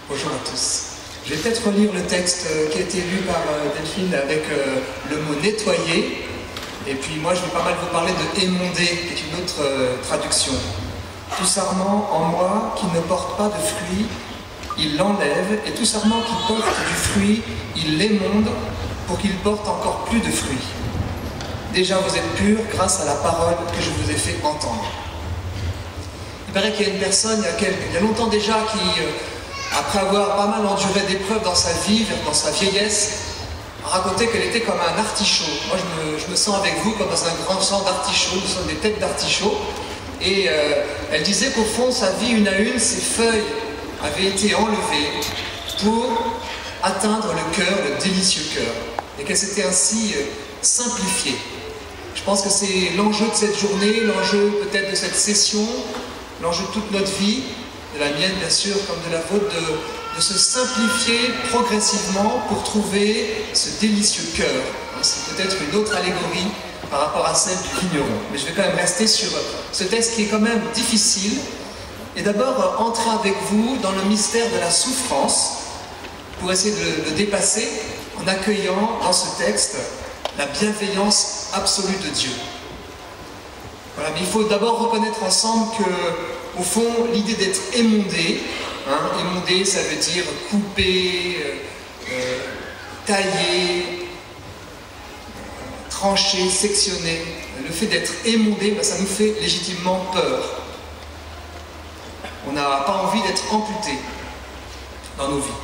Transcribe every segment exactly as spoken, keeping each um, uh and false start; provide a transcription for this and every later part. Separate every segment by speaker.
Speaker 1: Bonjour à tous. Je vais peut-être relire le texte qui a été lu par Delphine avec le mot « nettoyer ». Et puis moi, je vais pas mal vous parler de « émonder », qui est une autre traduction. « Tout sarment en moi qui ne porte pas de fruit, il l'enlève, et tout sarment qui porte du fruit, il l'émonde pour qu'il porte encore plus de fruits. Déjà, vous êtes purs grâce à la parole que je vous ai fait entendre. » Il paraît qu'il y a une personne, il y a, quelques, il y a longtemps déjà, qui, après avoir pas mal enduré d'épreuves dans sa vie, dans sa vieillesse, racontait qu'elle était comme un artichaut. Moi, je me, je me sens avec vous comme dans un grand champ d'artichauts, nous sommes des têtes d'artichauts. Et euh, elle disait qu'au fond, sa vie, une à une, ses feuilles avaient été enlevées pour atteindre le cœur, le délicieux cœur. Et qu'elle s'était ainsi euh, simplifiée. Je pense que c'est l'enjeu de cette journée, l'enjeu peut-être de cette session, l'enjeu de toute notre vie, de la mienne bien sûr comme de la vôtre, de, de se simplifier progressivement pour trouver ce délicieux cœur. C'est peut-être une autre allégorie par rapport à celle du vigneron. Mais je vais quand même rester sur ce texte qui est quand même difficile. Et d'abord entrer avec vous dans le mystère de la souffrance pour essayer de le dépasser en accueillant dans ce texte la bienveillance absolue de Dieu. Voilà, mais il faut d'abord reconnaître ensemble que, au fond, l'idée d'être émondé, hein, émondé, ça veut dire couper, euh, euh, tailler, trancher, sectionner. Le fait d'être émondé, ben, ça nous fait légitimement peur. On n'a pas envie d'être amputé dans nos vies.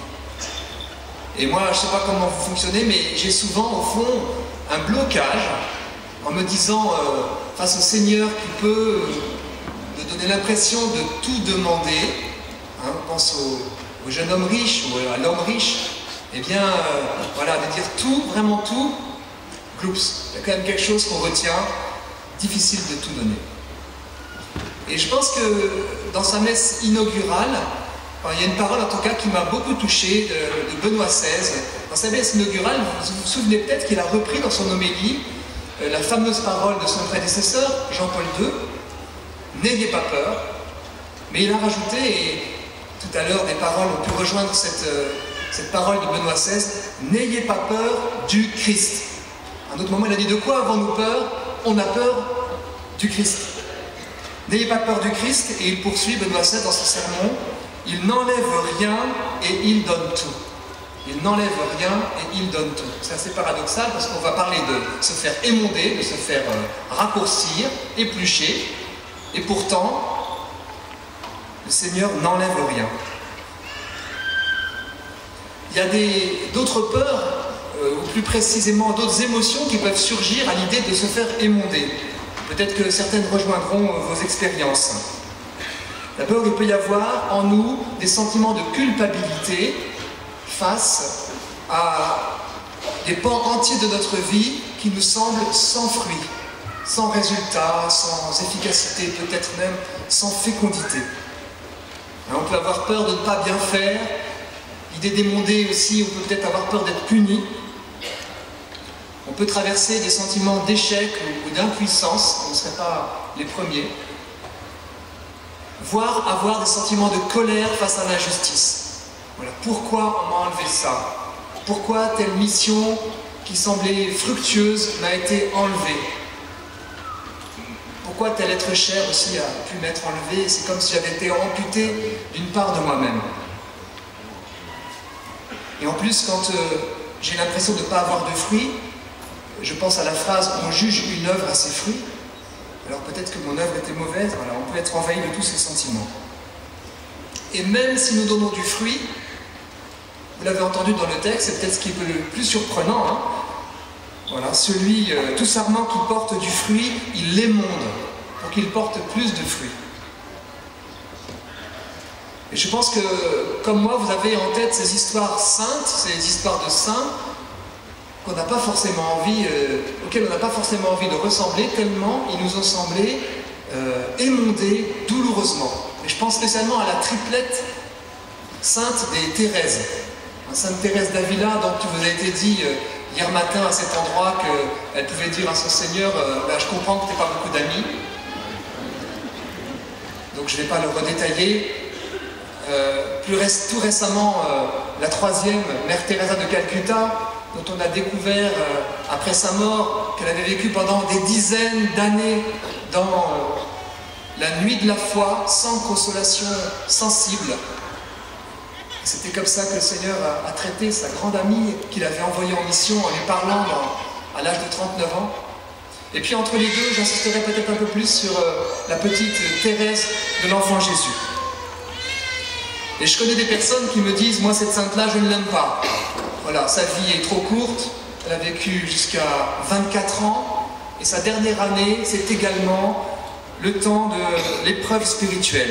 Speaker 1: Et moi, je ne sais pas comment vous fonctionnez, mais j'ai souvent, au fond, un blocage en me disant, euh, face au Seigneur qui peut euh, me donner l'impression de tout demander, hein, on pense au, au jeune homme riche ou à l'homme riche, eh bien, euh, voilà, de dire tout, vraiment tout, gloups. Il y a quand même quelque chose qu'on retient, difficile de tout donner. Et je pense que dans sa messe inaugurale, il y a une parole en tout cas qui m'a beaucoup touché de, de Benoît seize. Dans sa messe inaugurale, vous vous souvenez peut-être qu'il a repris dans son homélie euh, la fameuse parole de son prédécesseur, Jean-Paul deux, « N'ayez pas peur ». Mais il a rajouté, et tout à l'heure des paroles ont pu rejoindre cette, euh, cette parole de Benoît seize, « N'ayez pas peur du Christ ». À un autre moment, il a dit « De quoi avons-nous peur? On a peur du Christ ». N'ayez pas peur du Christ, et il poursuit Benoît seize dans son sermon. Il n'enlève rien et il donne tout. Il n'enlève rien et il donne tout. C'est assez paradoxal parce qu'on va parler de se faire émonder, de se faire euh, raccourcir, éplucher. Et pourtant, le Seigneur n'enlève rien. Il y a d'autres peurs, euh, ou plus précisément d'autres émotions qui peuvent surgir à l'idée de se faire émonder. Peut-être que certaines rejoindront euh, vos expériences. D'abord, il peut y avoir en nous des sentiments de culpabilité face à des pans entiers de notre vie qui nous semblent sans fruit, sans résultat, sans efficacité, peut-être même sans fécondité. On peut avoir peur de ne pas bien faire, l'idée d'émonder aussi, on peut peut-être avoir peur d'être puni. On peut traverser des sentiments d'échec ou d'impuissance, on ne serait pas les premiers. Voire avoir des sentiments de colère face à l'injustice. Voilà, pourquoi on m'a enlevé ça? Pourquoi telle mission qui semblait fructueuse m'a été enlevée? Pourquoi tel être cher aussi a pu m'être enlevé? C'est comme si j'avais été amputé d'une part de moi-même. Et en plus, quand euh, j'ai l'impression de ne pas avoir de fruits, je pense à la phrase « on juge une œuvre à ses fruits ». Alors peut-être que mon œuvre était mauvaise, voilà, on peut être envahi de tous ces sentiments. Et même si nous donnons du fruit, vous l'avez entendu dans le texte, c'est peut-être ce qui est le plus surprenant, hein, voilà, celui, euh, tout sarment qui porte du fruit, il l'émonde pour qu'il porte plus de fruits. Et je pense que, comme moi, vous avez en tête ces histoires saintes, ces histoires de saints, qu'on n'a pas forcément envie, euh, auxquels on n'a pas forcément envie de ressembler, tellement ils nous ont semblé euh, émondés douloureusement. Et je pense spécialement à la triplette sainte des Thérèses. Sainte Thérèse d'Avila, dont il vous a été dit euh, hier matin à cet endroit qu'elle pouvait dire à son Seigneur euh, bah, « je comprends que tu n'aies pas beaucoup d'amis ». Donc je ne vais pas le redétailler. euh, plus ré tout récemment euh, la troisième, Mère Teresa de Calcutta, dont on a découvert euh, après sa mort qu'elle avait vécu pendant des dizaines d'années dans euh, la nuit de la foi, sans consolation sensible. C'était comme ça que le Seigneur a, a traité sa grande amie qu'il avait envoyée en mission en lui parlant dans, à l'âge de trente-neuf ans. Et puis entre les deux, j'insisterai peut-être un peu plus sur euh, la petite Thérèse de l'Enfant Jésus. Et je connais des personnes qui me disent, moi cette sainte-là, je ne l'aime pas. Voilà, sa vie est trop courte, elle a vécu jusqu'à vingt-quatre ans, et sa dernière année, c'est également le temps de l'épreuve spirituelle.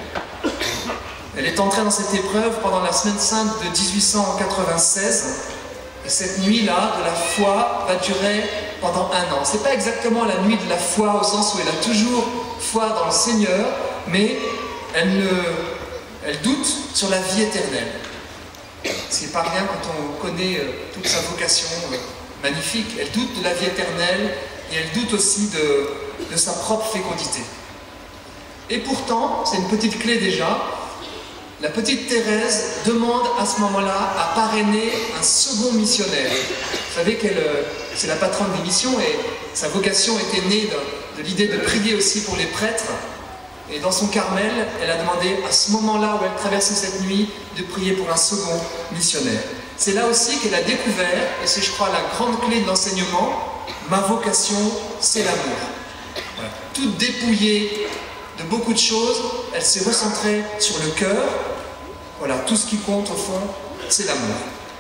Speaker 1: Elle est entrée dans cette épreuve pendant la semaine sainte de mille huit cent quatre-vingt-seize, et cette nuit-là de la foi va durer pendant un an. Ce n'est pas exactement la nuit de la foi au sens où elle a toujours foi dans le Seigneur, mais elle, ne, elle doute sur la vie éternelle. Ce n'est pas rien quand on connaît euh, toute sa vocation euh, magnifique. Elle doute de la vie éternelle et elle doute aussi de, de sa propre fécondité. Et pourtant, c'est une petite clé déjà, la petite Thérèse demande à ce moment-là à parrainer un second missionnaire. Vous savez qu'elle, c'est la patronne des missions et sa vocation était née de, de l'idée de prier aussi pour les prêtres. Et dans son Carmel, elle a demandé à ce moment-là où elle traversait cette nuit de prier pour un second missionnaire. C'est là aussi qu'elle a découvert, et c'est je crois la grande clé de l'enseignement, ma vocation, c'est l'amour. Voilà. Toute dépouillée de beaucoup de choses, elle s'est recentrée sur le cœur. Voilà, tout ce qui compte au fond, c'est l'amour.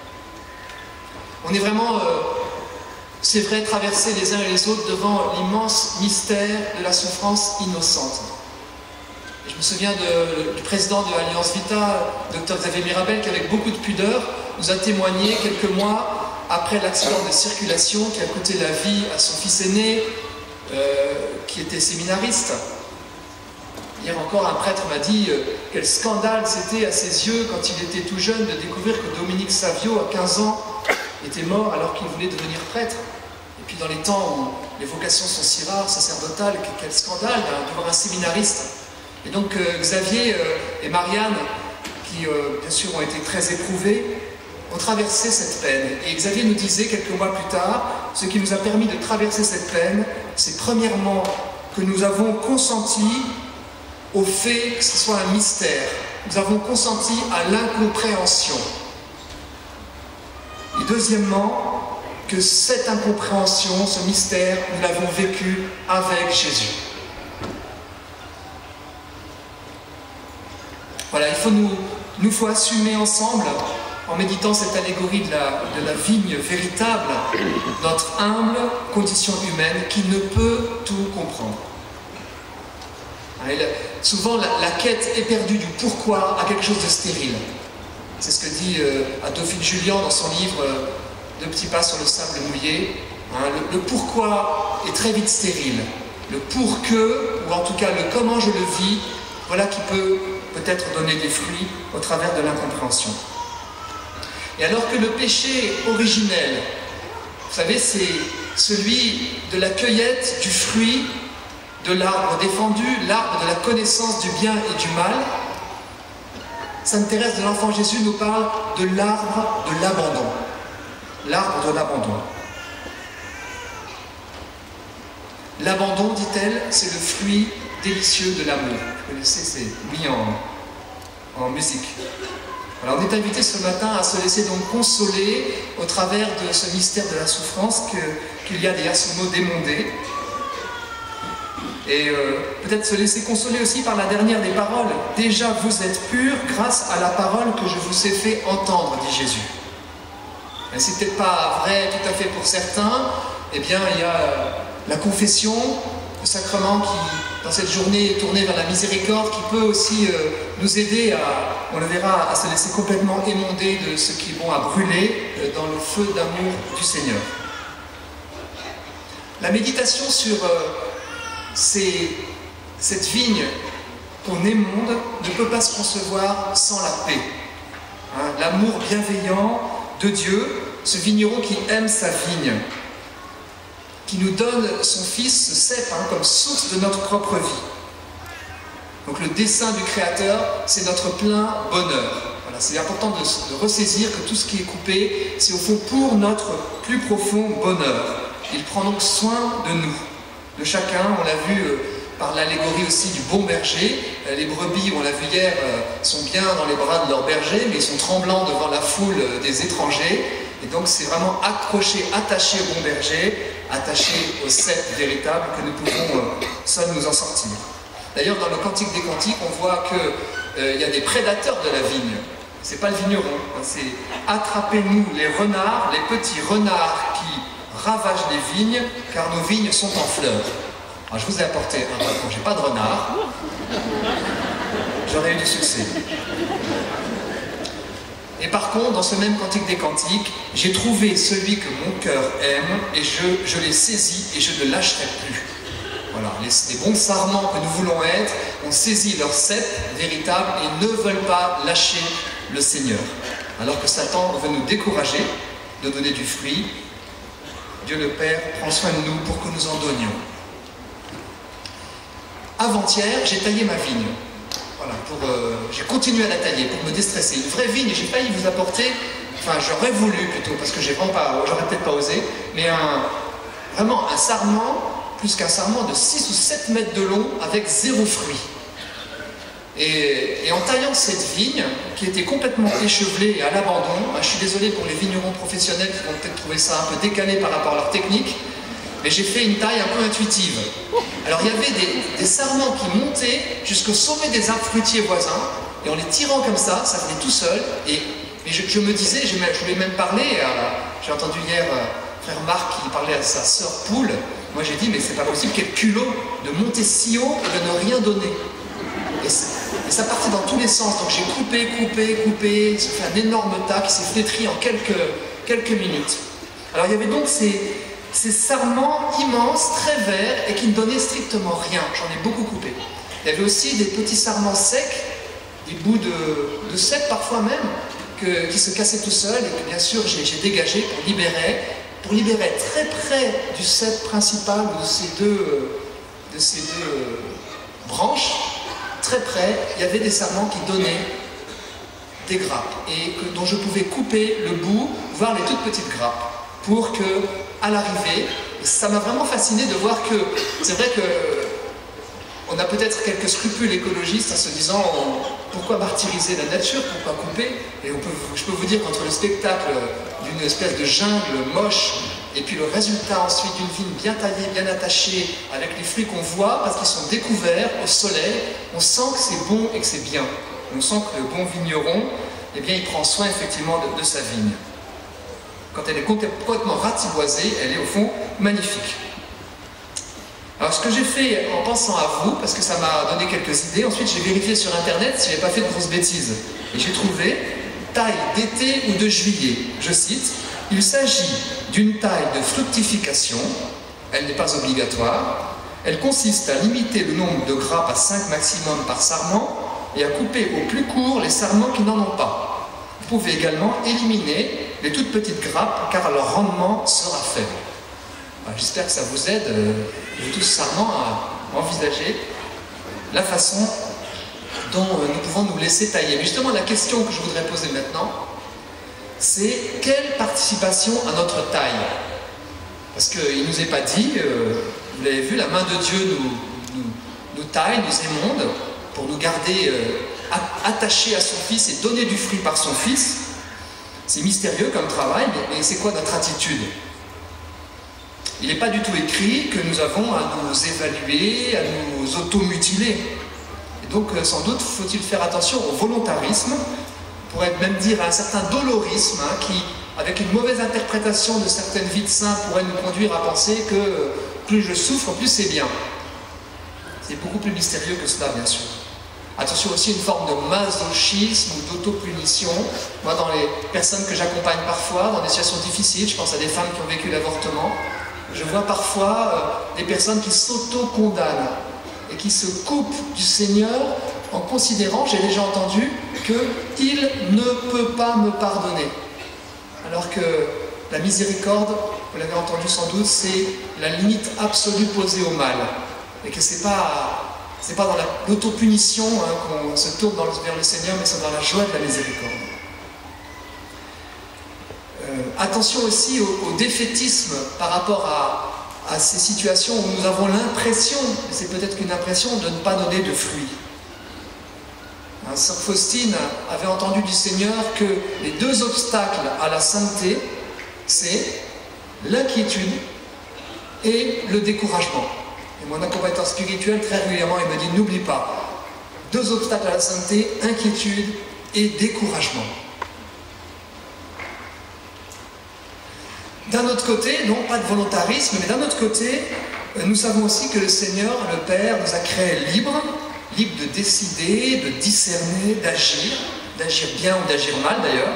Speaker 1: On est vraiment, euh, c'est vrai, traversés les uns et les autres devant l'immense mystère de la souffrance innocente. Et je me souviens de, du président de Alliance Vita, docteur Xavier Mirabel, qui avec beaucoup de pudeur nous a témoigné quelques mois après l'accident de circulation qui a coûté la vie à son fils aîné, euh, qui était séminariste. Hier encore, un prêtre m'a dit euh, quel scandale c'était à ses yeux quand il était tout jeune de découvrir que Dominique Savio, à quinze ans, était mort alors qu'il voulait devenir prêtre. Et puis dans les temps où les vocations sont si rares, sacerdotales, quel scandale de voir un séminariste. Et donc euh, Xavier euh, et Marianne, qui euh, bien sûr ont été très éprouvés, ont traversé cette peine. Et Xavier nous disait quelques mois plus tard, ce qui nous a permis de traverser cette peine, c'est premièrement que nous avons consenti au fait que ce soit un mystère. Nous avons consenti à l'incompréhension. Et deuxièmement, que cette incompréhension, ce mystère, nous l'avons vécu avec Jésus. Voilà, il faut nous, nous faut assumer ensemble, en méditant cette allégorie de la, de la vigne véritable, notre humble condition humaine qui ne peut tout comprendre. Souvent, la, la quête éperdue du pourquoi a quelque chose de stérile. C'est ce que dit euh, Adolphine Julian dans son livre euh, « Deux petits pas sur le sable mouillé ». Hein, le, le pourquoi est très vite stérile. Le pour que, ou en tout cas le comment je le vis, voilà qui peut peut-être donner des fruits au travers de l'incompréhension. Et alors que le péché originel, vous savez, c'est celui de la cueillette du fruit de l'arbre défendu, l'arbre de la connaissance du bien et du mal, Sainte Thérèse de l'Enfant Jésus nous parle de l'arbre de l'abandon. L'arbre de l'abandon. L'abandon, dit-elle, c'est le fruit délicieux de l'amour. Vous connaissez, c'est mis en, en musique. Alors on est invité ce matin à se laisser donc consoler au travers de ce mystère de la souffrance que, qu'il y a derrière ce mot démondé. Et euh, peut-être se laisser consoler aussi par la dernière des paroles. « Déjà vous êtes purs grâce à la parole que je vous ai fait entendre, dit Jésus. » C'est peut-être pas vrai tout à fait pour certains. Eh bien, il y a euh, la confession, le sacrement qui, dans cette journée, est tourné vers la miséricorde, qui peut aussi euh, nous aider à, on le verra, à se laisser complètement émonder de ce qui est bon à brûler euh, dans le feu d'amour du Seigneur. La méditation sur euh, C'est, cette vigne qu'on émonde ne peut pas se concevoir sans la paix. Hein, l'amour bienveillant de Dieu, ce vigneron qui aime sa vigne, qui nous donne son Fils, ce cep, hein, comme source de notre propre vie. Donc le dessein du Créateur, c'est notre plein bonheur. Voilà, c'est important de, de ressaisir que tout ce qui est coupé, c'est au fond pour notre plus profond bonheur. Il prend donc soin de nous, de chacun. On l'a vu euh, par l'allégorie aussi du bon berger. Euh, les brebis, on l'a vu hier, euh, sont bien dans les bras de leur berger, mais ils sont tremblants devant la foule euh, des étrangers. Et donc c'est vraiment accroché, attaché au bon berger, attaché au cep véritable que nous pouvons euh, seuls nous en sortir. D'ailleurs, dans le Cantique des Cantiques, on voit qu'il euh, y a des prédateurs de la vigne. C'est pas le vigneron, hein, c'est attrapez-nous les renards, les petits renards qui ravagent les vignes, car nos vignes sont en fleurs. Alors, je vous ai apporté un balcon, j'ai pas de renard, j'aurais eu du succès. Et par contre, dans ce même Cantique des Cantiques, j'ai trouvé celui que mon cœur aime, et je, je l'ai saisi et je ne lâcherai plus. Voilà, les, les bons sarments que nous voulons être ont saisi leur cep véritable et ne veulent pas lâcher le Seigneur. Alors que Satan veut nous décourager de donner du fruit, Dieu le Père prend soin de nous pour que nous en donnions. Avant-hier, j'ai taillé ma vigne. Voilà, pour, euh, j'ai continué à la tailler pour me déstresser. Une vraie vigne, et j'ai failli vous apporter, enfin j'aurais voulu plutôt, parce que j'ai vraiment pas, j'aurais peut-être pas osé, mais un, vraiment un sarment, plus qu'un sarment de six ou sept mètres de long avec zéro fruit. Et, et en taillant cette vigne, qui était complètement échevelée et à l'abandon, je suis désolé pour les vignerons professionnels qui vont peut-être trouver ça un peu décalé par rapport à leur technique, mais j'ai fait une taille un peu intuitive. Alors il y avait des, des sarments qui montaient jusqu'au sommet des arbres fruitiers voisins, et en les tirant comme ça, ça venait tout seul, et, et je, je me disais, je, je voulais même parler, j'ai entendu hier euh, frère Marc qui parlait à sa sœur Poule. Moi j'ai dit, mais c'est pas possible, quel culot de monter si haut et de ne rien donner. Et, et ça partait dans tous les sens, donc j'ai coupé, coupé, coupé, ça fait un énorme tas qui s'est flétri en quelques, quelques minutes. Alors il y avait donc ces, ces sarments immenses, très verts, et qui ne donnaient strictement rien, j'en ai beaucoup coupé. Il y avait aussi des petits sarments secs, des bouts de, de cèpe parfois même, que, qui se cassaient tout seuls, et que bien sûr j'ai dégagé pour libérer, pour libérer très près du cep principal de ces deux, de ces deux branches, très près, il y avait des sarments qui donnaient des grappes et que, dont je pouvais couper le bout, voire les toutes petites grappes, pour que, à l'arrivée, ça m'a vraiment fasciné de voir que, c'est vrai que on a peut-être quelques scrupules écologistes en se disant pourquoi martyriser la nature, pourquoi couper, et on peut, je peux vous dire qu'entre le spectacle d'une espèce de jungle moche et puis le résultat ensuite d'une vigne bien taillée, bien attachée, avec les fruits qu'on voit, parce qu'ils sont découverts au soleil, on sent que c'est bon et que c'est bien. On sent que le bon vigneron, eh bien, il prend soin effectivement de, de sa vigne. Quand elle est complètement ratiboisée, elle est au fond magnifique. Alors ce que j'ai fait en pensant à vous, parce que ça m'a donné quelques idées, ensuite j'ai vérifié sur internet si je n'avais pas fait de grosses bêtises. Et j'ai trouvé taille d'été ou de juillet. Je cite, il s'agit d'une taille de fructification, elle n'est pas obligatoire, elle consiste à limiter le nombre de grappes à cinq maximum par sarment et à couper au plus court les sarments qui n'en ont pas. Vous pouvez également éliminer les toutes petites grappes car leur rendement sera faible. J'espère que ça vous aide, euh, vous tous sarments, à envisager la façon dont euh, nous pouvons nous laisser tailler. Mais justement, la question que je voudrais poser maintenant, c'est quelle participation à notre taille? Parce qu'il ne nous est pas dit, euh, vous l'avez vu, la main de Dieu nous, nous, nous taille, nous émonde, pour nous garder euh, attachés à son Fils et donner du fruit par son Fils. C'est mystérieux comme travail, mais, mais c'est quoi notre attitude? Il n'est pas du tout écrit que nous avons à nous évaluer, à nous auto-mutiler. Et donc, sans doute, faut-il faire attention au volontarisme, on pourrait même dire à un certain dolorisme, hein, qui, avec une mauvaise interprétation de certaines vies de saints, pourrait nous conduire à penser que plus je souffre, plus c'est bien. C'est beaucoup plus mystérieux que cela, bien sûr. Attention aussi à une forme de masochisme ou d'autopunition. Moi, dans les personnes que j'accompagne parfois, dans des situations difficiles, je pense à des femmes qui ont vécu l'avortement, je vois parfois euh, des personnes qui s'auto-condamnent et qui se coupent du Seigneur en considérant, j'ai déjà entendu, qu'il ne peut pas me pardonner. Alors que la miséricorde, vous l'avez entendu sans doute, c'est la limite absolue posée au mal. Et que c'est pas, c'est pas dans l'autopunition hein, qu'on se tourne dans le, vers le Seigneur, mais c'est dans la joie de la miséricorde. Euh, attention aussi au, au défaitisme par rapport à, à ces situations où nous avons l'impression, et c'est peut-être qu'une impression, de ne pas donner de fruits. Hein, Sœur Faustine avait entendu du Seigneur que les deux obstacles à la sainteté, c'est l'inquiétude et le découragement. Et mon accompagnateur spirituel, très régulièrement, il me dit, n'oublie pas, deux obstacles à la sainteté, inquiétude et découragement. D'un autre côté, non pas de volontarisme, mais d'un autre côté, nous savons aussi que le Seigneur, le Père, nous a créés libres, libres de décider, de discerner, d'agir, d'agir bien ou d'agir mal d'ailleurs.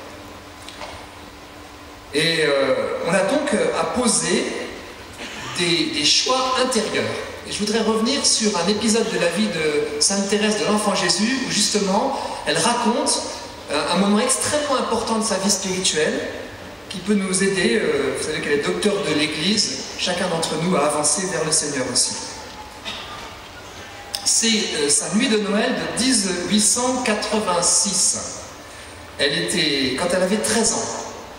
Speaker 1: Et euh, on a donc à poser des, des choix intérieurs. Et je voudrais revenir sur un épisode de la vie de Sainte Thérèse de l'Enfant Jésus, où justement, elle raconte un, un moment extrêmement important de sa vie spirituelle, qui peut nous aider, euh, vous savez qu'elle est docteur de l'Église, chacun d'entre nous à avancer vers le Seigneur aussi. C'est euh, sa nuit de Noël de mille huit cent quatre-vingt-six. Elle était, quand elle avait treize ans.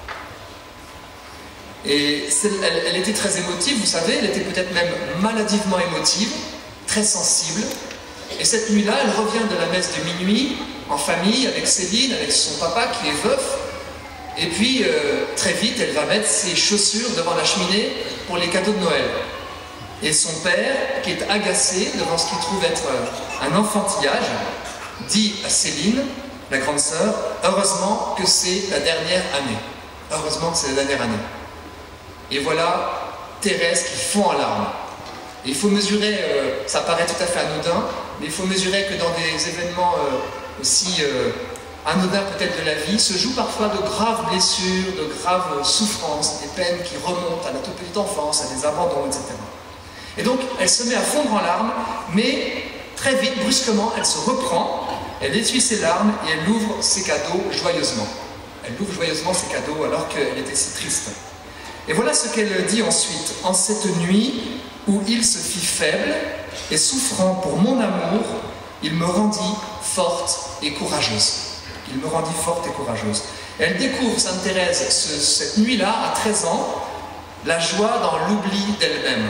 Speaker 1: Et elle, elle était très émotive, vous savez, elle était peut-être même maladivement émotive, très sensible. Et cette nuit-là, elle revient de la messe de minuit, en famille, avec Céline, avec son papa qui est veuf. Et puis, euh, très vite, elle va mettre ses chaussures devant la cheminée pour les cadeaux de Noël. Et son père, qui est agacé devant ce qu'il trouve être un enfantillage, dit à Céline, la grande sœur, heureusement que c'est la dernière année. Heureusement que c'est la dernière année. Et voilà Thérèse qui fond en larmes. Et il faut mesurer, euh, ça paraît tout à fait anodin, mais il faut mesurer que dans des événements euh, aussi euh, anodins peut-être de la vie, se jouent parfois de graves blessures, de graves souffrances, des peines qui remontent à la toute petite enfance, à des abandons, et cetera. Et donc, elle se met à fondre en larmes, mais très vite, brusquement, elle se reprend, elle essuie ses larmes et elle ouvre ses cadeaux joyeusement. Elle ouvre joyeusement ses cadeaux alors qu'elle était si triste. Et voilà ce qu'elle dit ensuite. En cette nuit où il se fit faible et souffrant pour mon amour, il me rendit forte et courageuse. Il me rendit forte et courageuse. Et elle découvre, Sainte Thérèse, ce, cette nuit-là, à treize ans, la joie dans l'oubli d'elle-même.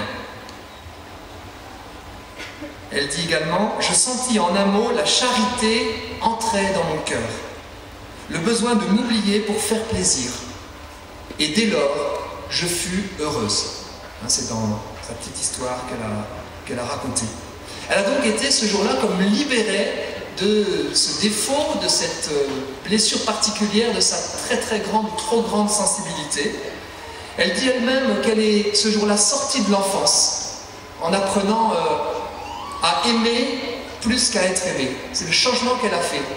Speaker 1: Elle dit également, je sentis en un mot la charité entrer dans mon cœur, le besoin de m'oublier pour faire plaisir. Et dès lors, je fus heureuse. Hein, c'est dans sa petite histoire qu'elle a, qu'elle a racontée. Elle a donc été ce jour-là comme libérée de ce défaut, de cette blessure particulière, de sa très très grande, trop grande sensibilité. Elle dit elle-même qu'elle est ce jour-là sortie de l'enfance, en apprenant euh, à aimer plus qu'à être aimée. C'est le changement qu'elle a fait.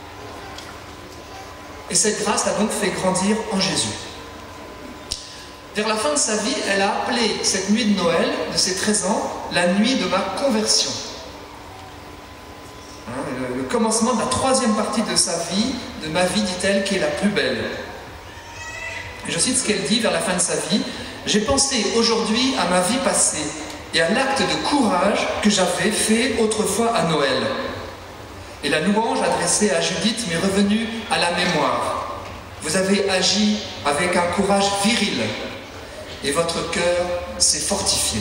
Speaker 1: Et cette grâce l'a donc fait grandir en Jésus. Vers la fin de sa vie, elle a appelé cette nuit de Noël, de ses treize ans, la nuit de ma conversion. Hein, le, le commencement de la troisième partie de sa vie, de ma vie, dit-elle, qui est la plus belle. Et je cite ce qu'elle dit vers la fin de sa vie. « J'ai pensé aujourd'hui à ma vie passée et à l'acte de courage que j'avais fait autrefois à Noël. Et la louange adressée à Judith m'est revenue à la mémoire. Vous avez agi avec un courage viril. Et votre cœur s'est fortifié.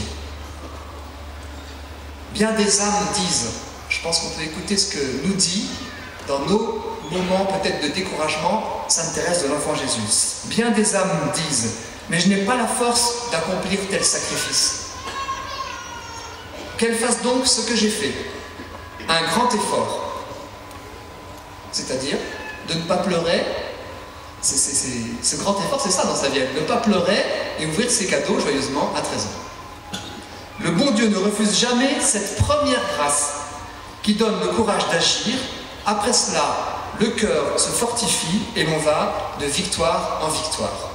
Speaker 1: Bien des âmes disent, je pense qu'on peut écouter ce que nous dit dans nos moments peut-être de découragement, Sainte Thérèse de l'Enfant Jésus. Bien des âmes disent, mais je n'ai pas la force d'accomplir tel sacrifice. Qu'elle fasse donc ce que j'ai fait, un grand effort, c'est-à-dire de ne pas pleurer. C'est, c'est, c'est, ce grand effort, c'est ça dans sa vie, ne pas pleurer et ouvrir ses cadeaux joyeusement à treize ans. Le bon Dieu ne refuse jamais cette première grâce qui donne le courage d'agir. Après cela, le cœur se fortifie et l'on va de victoire en victoire.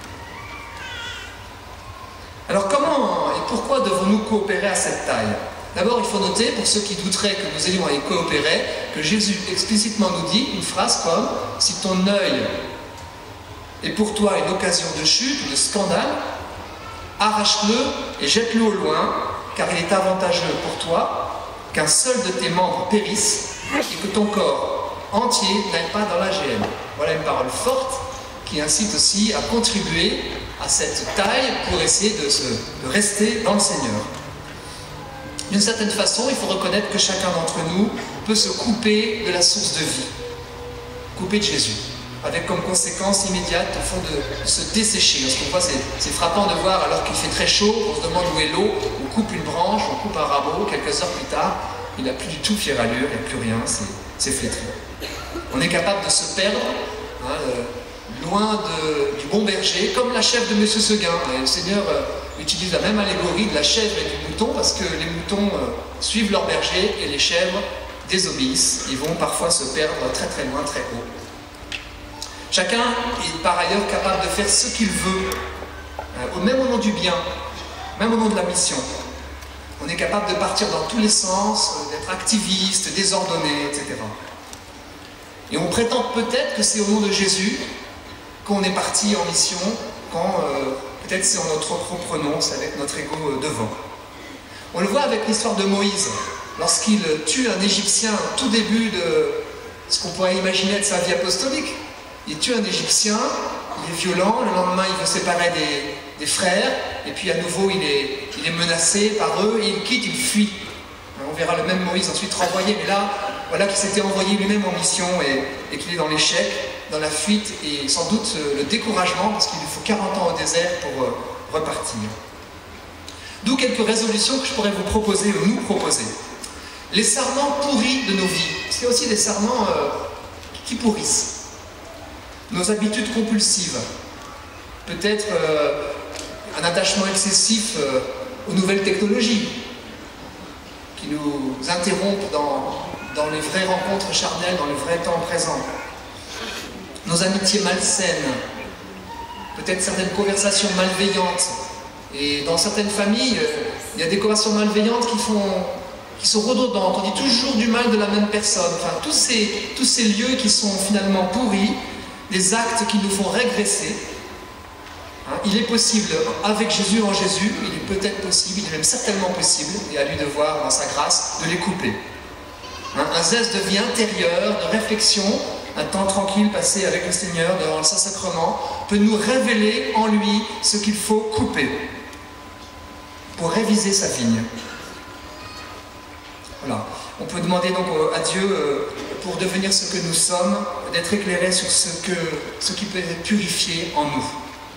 Speaker 1: Alors comment et pourquoi devons-nous coopérer à cette taille? D'abord, il faut noter, pour ceux qui douteraient que nous ayons à y coopérer, que Jésus explicitement nous dit une phrase comme « Si ton œil est pour toi une occasion de chute ou de scandale, arrache-le et jette-le au loin, car il est avantageux pour toi, qu'un seul de tes membres périsse et que ton corps entier n'aille pas dans la géhenne. Voilà une parole forte qui incite aussi à contribuer à cette taille pour essayer de, se, de rester dans le Seigneur. D'une certaine façon, il faut reconnaître que chacun d'entre nous peut se couper de la source de vie, couper de Jésus, avec comme conséquence immédiate, au fond, de, de se dessécher. Parce qu'on voit, c'est frappant de voir, alors qu'il fait très chaud, on se demande où est l'eau, on coupe une branche, on coupe un rabot, quelques heures plus tard, il n'a plus du tout fière allure, il n'y a plus rien, c'est flétri. On est capable de se perdre, hein, euh, loin de, du bon berger, comme la chèvre de Monsieur Seguin. Et le Seigneur euh, utilise la même allégorie de la chèvre et du mouton, parce que les moutons euh, suivent leur berger et les chèvres désobéissent. Ils vont parfois se perdre très très loin, très haut. Chacun est par ailleurs capable de faire ce qu'il veut, euh, même au nom du bien, même au nom de la mission. On est capable de partir dans tous les sens, euh, d'être activiste, désordonné, et cetera. Et on prétend peut-être que c'est au nom de Jésus qu'on est parti en mission, quand euh, peut-être c'est en notre propre nom, c'est avec notre ego euh, devant. On le voit avec l'histoire de Moïse, lorsqu'il tue un Égyptien au tout début de ce qu'on pourrait imaginer être sa vie apostolique. Il tue un Égyptien, il est violent, le lendemain il veut séparer des, des frères, et puis à nouveau il est, il est menacé par eux, et il quitte, il fuit. On verra le même Moïse ensuite renvoyé, mais là, voilà qu'il s'était envoyé lui-même en mission et, et qu'il est dans l'échec, dans la fuite, et sans doute le découragement, parce qu'il lui faut quarante ans au désert pour euh, repartir. D'où quelques résolutions que je pourrais vous proposer, ou nous proposer. Les serments pourris de nos vies, parce qu'il y a aussi des serments euh, qui pourrissent. Nos habitudes compulsives, peut-être euh, un attachement excessif euh, aux nouvelles technologies, qui nous interrompent dans, dans les vraies rencontres charnelles, dans le vrai temps présent. Nos amitiés malsaines, peut-être certaines conversations malveillantes. Et dans certaines familles, il y a des conversations malveillantes qui, font, qui sont redondantes. On dit toujours du mal de la même personne. Enfin, tous ces, tous ces lieux qui sont finalement pourris, des actes qui nous font régresser. Hein, il est possible, avec Jésus en Jésus, il est peut-être possible, il est même certainement possible, et à lui de voir dans sa grâce, de les couper. Hein, un zeste de vie intérieure, de réflexion, un temps tranquille passé avec le Seigneur devant le Saint-Sacrement, peut nous révéler en lui ce qu'il faut couper pour réviser sa vigne. Voilà. On peut demander donc à Dieu, pour devenir ce que nous sommes, d'être éclairé sur ce, que, ce qui peut être purifié en nous.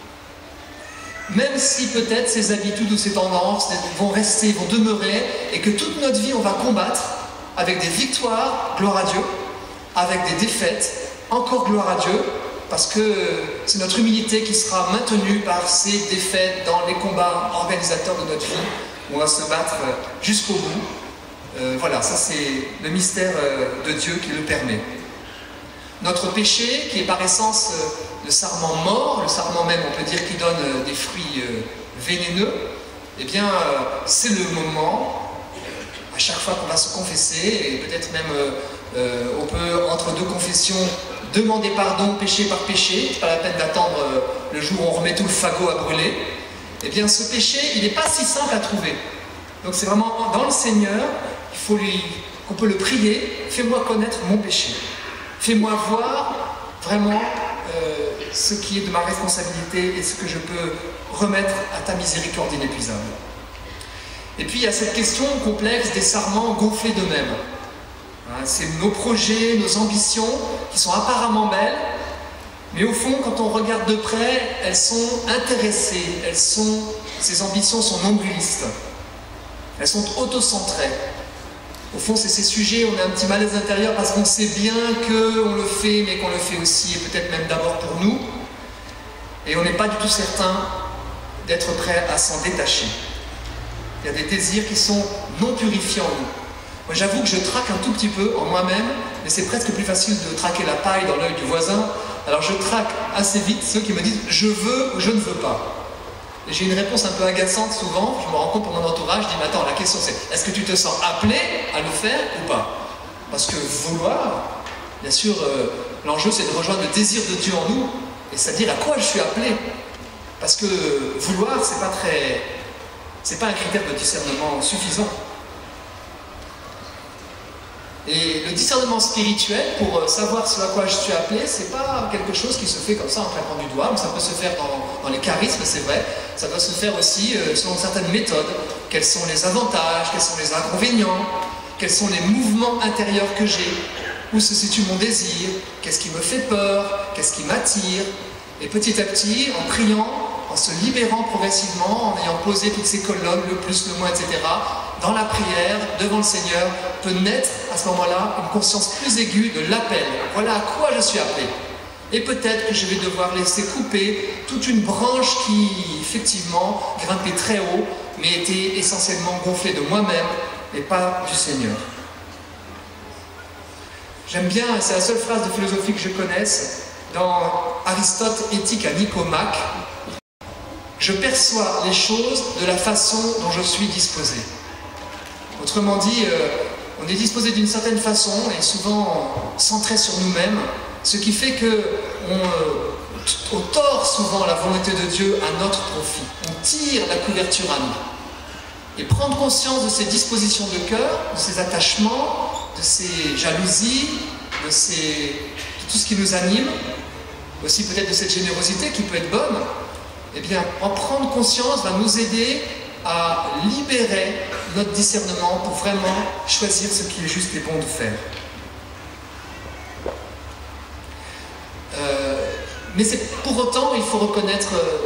Speaker 1: Même si peut-être ces habitudes ou ces tendances vont rester, vont demeurer, et que toute notre vie on va combattre avec des victoires, gloire à Dieu, avec des défaites, encore gloire à Dieu, parce que c'est notre humilité qui sera maintenue par ces défaites dans les combats organisateurs de notre vie, où on va se battre jusqu'au bout. Euh, voilà, ça c'est le mystère de Dieu qui le permet. Notre péché, qui est par essence le sarment mort, le sarment même, on peut dire, qui donne des fruits vénéneux, eh bien, c'est le moment, à chaque fois qu'on va se confesser, et peut-être même, euh, on peut, entre deux confessions, demander pardon péché par péché, pas la peine d'attendre le jour où on remet tout le fagot à brûler. Eh bien, ce péché, il n'est pas si simple à trouver. Donc c'est vraiment dans le Seigneur, il faut lui, qu'on peut le prier, fais-moi connaître mon péché. Fais-moi voir vraiment euh, ce qui est de ma responsabilité et ce que je peux remettre à ta miséricorde inépuisable. Et puis il y a cette question complexe des sarments gonflés d'eux-mêmes. Hein, c'est nos projets, nos ambitions qui sont apparemment belles, mais au fond, quand on regarde de près, elles sont intéressées, elles sont, ces ambitions sont nombrilistes. Elles sont autocentrées. Au fond, c'est ces sujets, on a un petit malaise intérieur parce qu'on sait bien qu'on le fait, mais qu'on le fait aussi, et peut-être même d'abord pour nous. Et on n'est pas du tout certain d'être prêt à s'en détacher. Il y a des désirs qui sont non purifiés en nous. Moi, j'avoue que je traque un tout petit peu en moi-même, mais c'est presque plus facile de traquer la paille dans l'œil du voisin. Alors je traque assez vite ceux qui me disent « je veux ou je ne veux pas ». Et j'ai une réponse un peu agaçante souvent, je me rends compte pour mon entourage, je dis « mais attends, la question c'est, est-ce que tu te sens appelé à le faire ou pas ?» Parce que vouloir, bien sûr, euh, l'enjeu c'est de rejoindre le désir de Dieu en nous, et c'est-à-dire à quoi je suis appelé. Parce que vouloir, c'est pas très... c'est pas un critère de discernement suffisant. Et le discernement spirituel, pour savoir ce à quoi je suis appelé, c'est pas quelque chose qui se fait comme ça en claquant du doigt, mais ça peut se faire dans, dans les charismes, c'est vrai. Ça doit se faire aussi euh, selon certaines méthodes. Quels sont les avantages, quels sont les inconvénients, quels sont les mouvements intérieurs que j'ai, où se situe mon désir, qu'est-ce qui me fait peur, qu'est-ce qui m'attire. Et petit à petit, en priant, en se libérant progressivement, en ayant posé toutes ces colonnes, le plus, le moins, et cetera, dans la prière, devant le Seigneur, peut naître à ce moment-là une conscience plus aiguë de l'appel. Voilà à quoi je suis appelé. Et peut-être que je vais devoir laisser couper toute une branche qui, effectivement, grimpait très haut, mais était essentiellement gonflée de moi-même, et pas du Seigneur. J'aime bien, c'est la seule phrase de philosophie que je connaisse, dans Aristote, Éthique à Nicomaque, je perçois les choses de la façon dont je suis disposé. Autrement dit, euh, on est disposé d'une certaine façon et souvent centré sur nous-mêmes, ce qui fait qu'on euh, on tord souvent la volonté de Dieu à notre profit. On tire la couverture à nous. Et prendre conscience de ces dispositions de cœur, de ces attachements, de ces jalousies, de, ces, de tout ce qui nous anime, aussi peut-être de cette générosité qui peut être bonne, eh bien, en prendre conscience va nous aider à libérer notre discernement pour vraiment choisir ce qui est juste et bon de faire. Euh, mais c'est pour autant, il faut reconnaître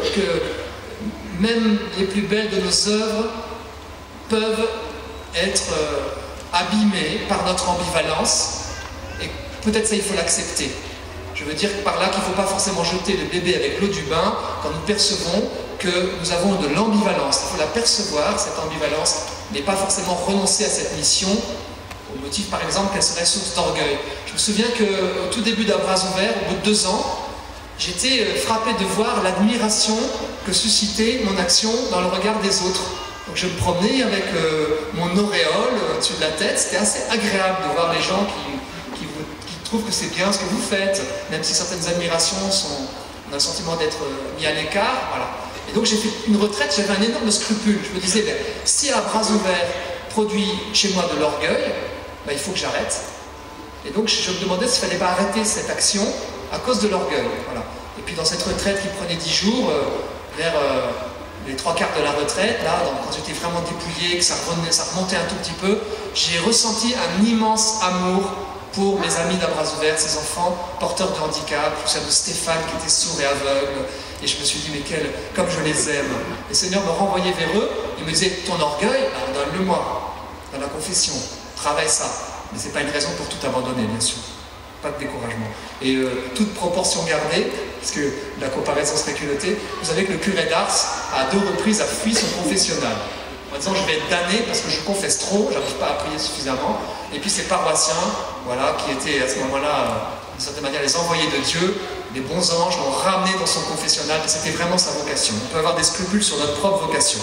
Speaker 1: que même les plus belles de nos œuvres peuvent être euh, abîmées par notre ambivalence, et peut-être ça, il faut l'accepter. Je veux dire par là qu'il ne faut pas forcément jeter le bébé avec l'eau du bain quand nous percevons que nous avons de l'ambivalence. Il faut la percevoir, cette ambivalence, mais pas forcément renoncer à cette mission, au motif par exemple qu'elle serait source d'orgueil. Je me souviens qu'au tout début d'À Bras Ouverts, au bout de deux ans, j'étais frappé de voir l'admiration que suscitait mon action dans le regard des autres. Donc je me promenais avec euh, mon auréole au-dessus de la tête, c'était assez agréable de voir les gens qui... Je trouve que c'est bien ce que vous faites, même si certaines admirations sont, on a le sentiment d'être mis à l'écart, voilà. Et donc j'ai fait une retraite, j'avais un énorme scrupule. Je me disais, ben, si À Bras Ouverts produit chez moi de l'orgueil, ben, il faut que j'arrête. Et donc je me demandais s'il ne fallait pas arrêter cette action à cause de l'orgueil, voilà. Et puis dans cette retraite qui prenait dix jours, euh, vers euh, les trois quarts de la retraite, là, donc, quand j'étais vraiment dépouillé, que ça remontait, ça remontait un tout petit peu, j'ai ressenti un immense amour pour mes amis d'À Bras Ouverts, ces enfants porteurs de handicap, tout ça de Stéphane qui était sourd et aveugle, et je me suis dit, mais quel, comme je les aime. Le Seigneur me renvoyait vers eux, il me disait, ton orgueil, donne-le-moi, dans la confession, travaille ça. Mais ce n'est pas une raison pour tout abandonner, bien sûr. Pas de découragement. Et euh, toute proportion gardée, parce que la comparaison serait culottée, vous savez que le curé d'Ars, à deux reprises, a fui son confessionnal. En disant, je vais être damné parce que je confesse trop, j'arrive pas à prier suffisamment. Et puis ces paroissiens, voilà, qui étaient à ce moment-là, d'une certaine manière, les envoyés de Dieu, les bons anges l'ont ramené dans son confessionnal, et c'était vraiment sa vocation. On peut avoir des scrupules sur notre propre vocation.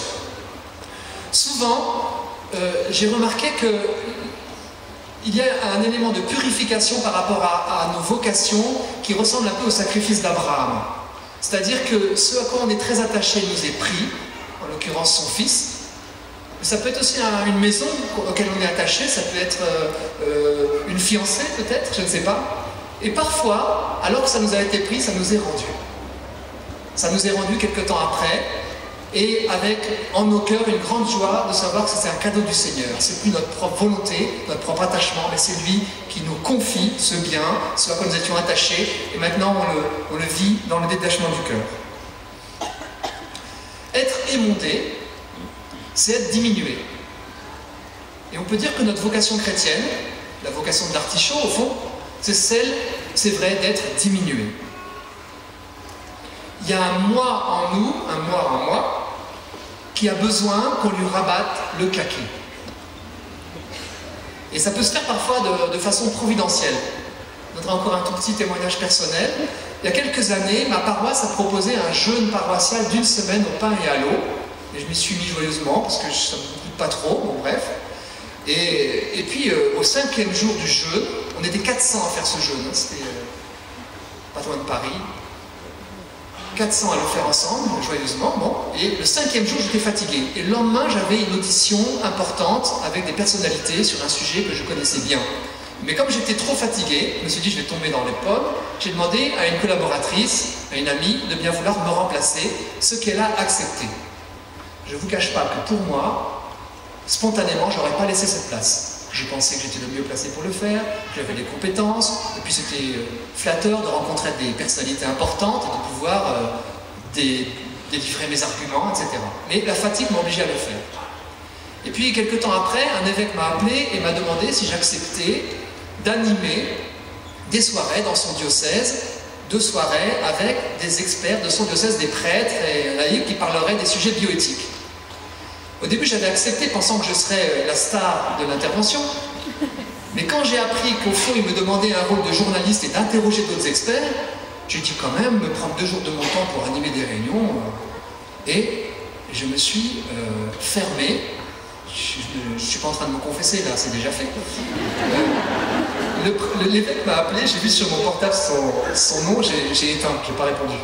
Speaker 1: Souvent, euh, j'ai remarqué que il y a un élément de purification par rapport à, à nos vocations qui ressemble un peu au sacrifice d'Abraham. C'est-à-dire que ce à quoi on est très attaché nous est pris, en l'occurrence son fils. Ça peut être aussi un, une maison auquel on est attaché, ça peut être euh, une fiancée peut-être, je ne sais pas. Et parfois, alors que ça nous a été pris, ça nous est rendu. Ça nous est rendu quelque temps après, et avec en nos cœurs une grande joie de savoir que c'est un cadeau du Seigneur. C'est plus notre propre volonté, notre propre attachement, mais c'est lui qui nous confie ce bien, ce à quoi nous étions attachés, et maintenant on le, on le vit dans le détachement du cœur. Être émondé, c'est être diminué. Et on peut dire que notre vocation chrétienne, la vocation de l'artichaut au fond, c'est celle, c'est vrai, d'être diminué. Il y a un moi en nous, un moi en moi, qui a besoin qu'on lui rabatte le caquet. Et ça peut se faire parfois de, de façon providentielle. Je donnerai encore un tout petit témoignage personnel. Il y a quelques années, ma paroisse a proposé un jeûne paroissial d'une semaine au pain et à l'eau. Et je m'y suis mis joyeusement, parce que ça ne me coûte pas trop, bon bref. Et, et puis, euh, au cinquième jour du jeûne, on était quatre cents à faire ce jeûne, hein, c'était euh, pas loin de Paris. quatre cents à le faire ensemble, joyeusement, bon. Et le cinquième jour, j'étais fatigué. Et le lendemain, j'avais une audition importante avec des personnalités sur un sujet que je connaissais bien. Mais comme j'étais trop fatigué, je me suis dit je vais tomber dans les pommes, j'ai demandé à une collaboratrice, à une amie, de bien vouloir me remplacer, ce qu'elle a accepté. Je ne vous cache pas que pour moi, spontanément, je n'aurais pas laissé cette place. Je pensais que j'étais le mieux placé pour le faire, que j'avais des compétences, et puis c'était flatteur de rencontrer des personnalités importantes et de pouvoir euh, dé délivrer mes arguments, et cetera. Mais la fatigue m'a obligé à le faire. Et puis, quelques temps après, un évêque m'a appelé et m'a demandé si j'acceptais d'animer des soirées dans son diocèse, deux soirées avec des experts de son diocèse, des prêtres et laïcs qui parleraient des sujets bioéthiques. Au début, j'avais accepté pensant que je serais la star de l'intervention, mais quand j'ai appris qu'au fond, il me demandait un rôle de journaliste et d'interroger d'autres experts, j'ai dit quand même, me prendre deux jours de mon temps pour animer des réunions, euh, et je me suis euh, fermé. Je ne suis pas en train de me confesser là, c'est déjà fait. Euh, L'évêque m'a appelé, j'ai vu sur mon portable son, son nom, j'ai éteint, je n'ai pas répondu.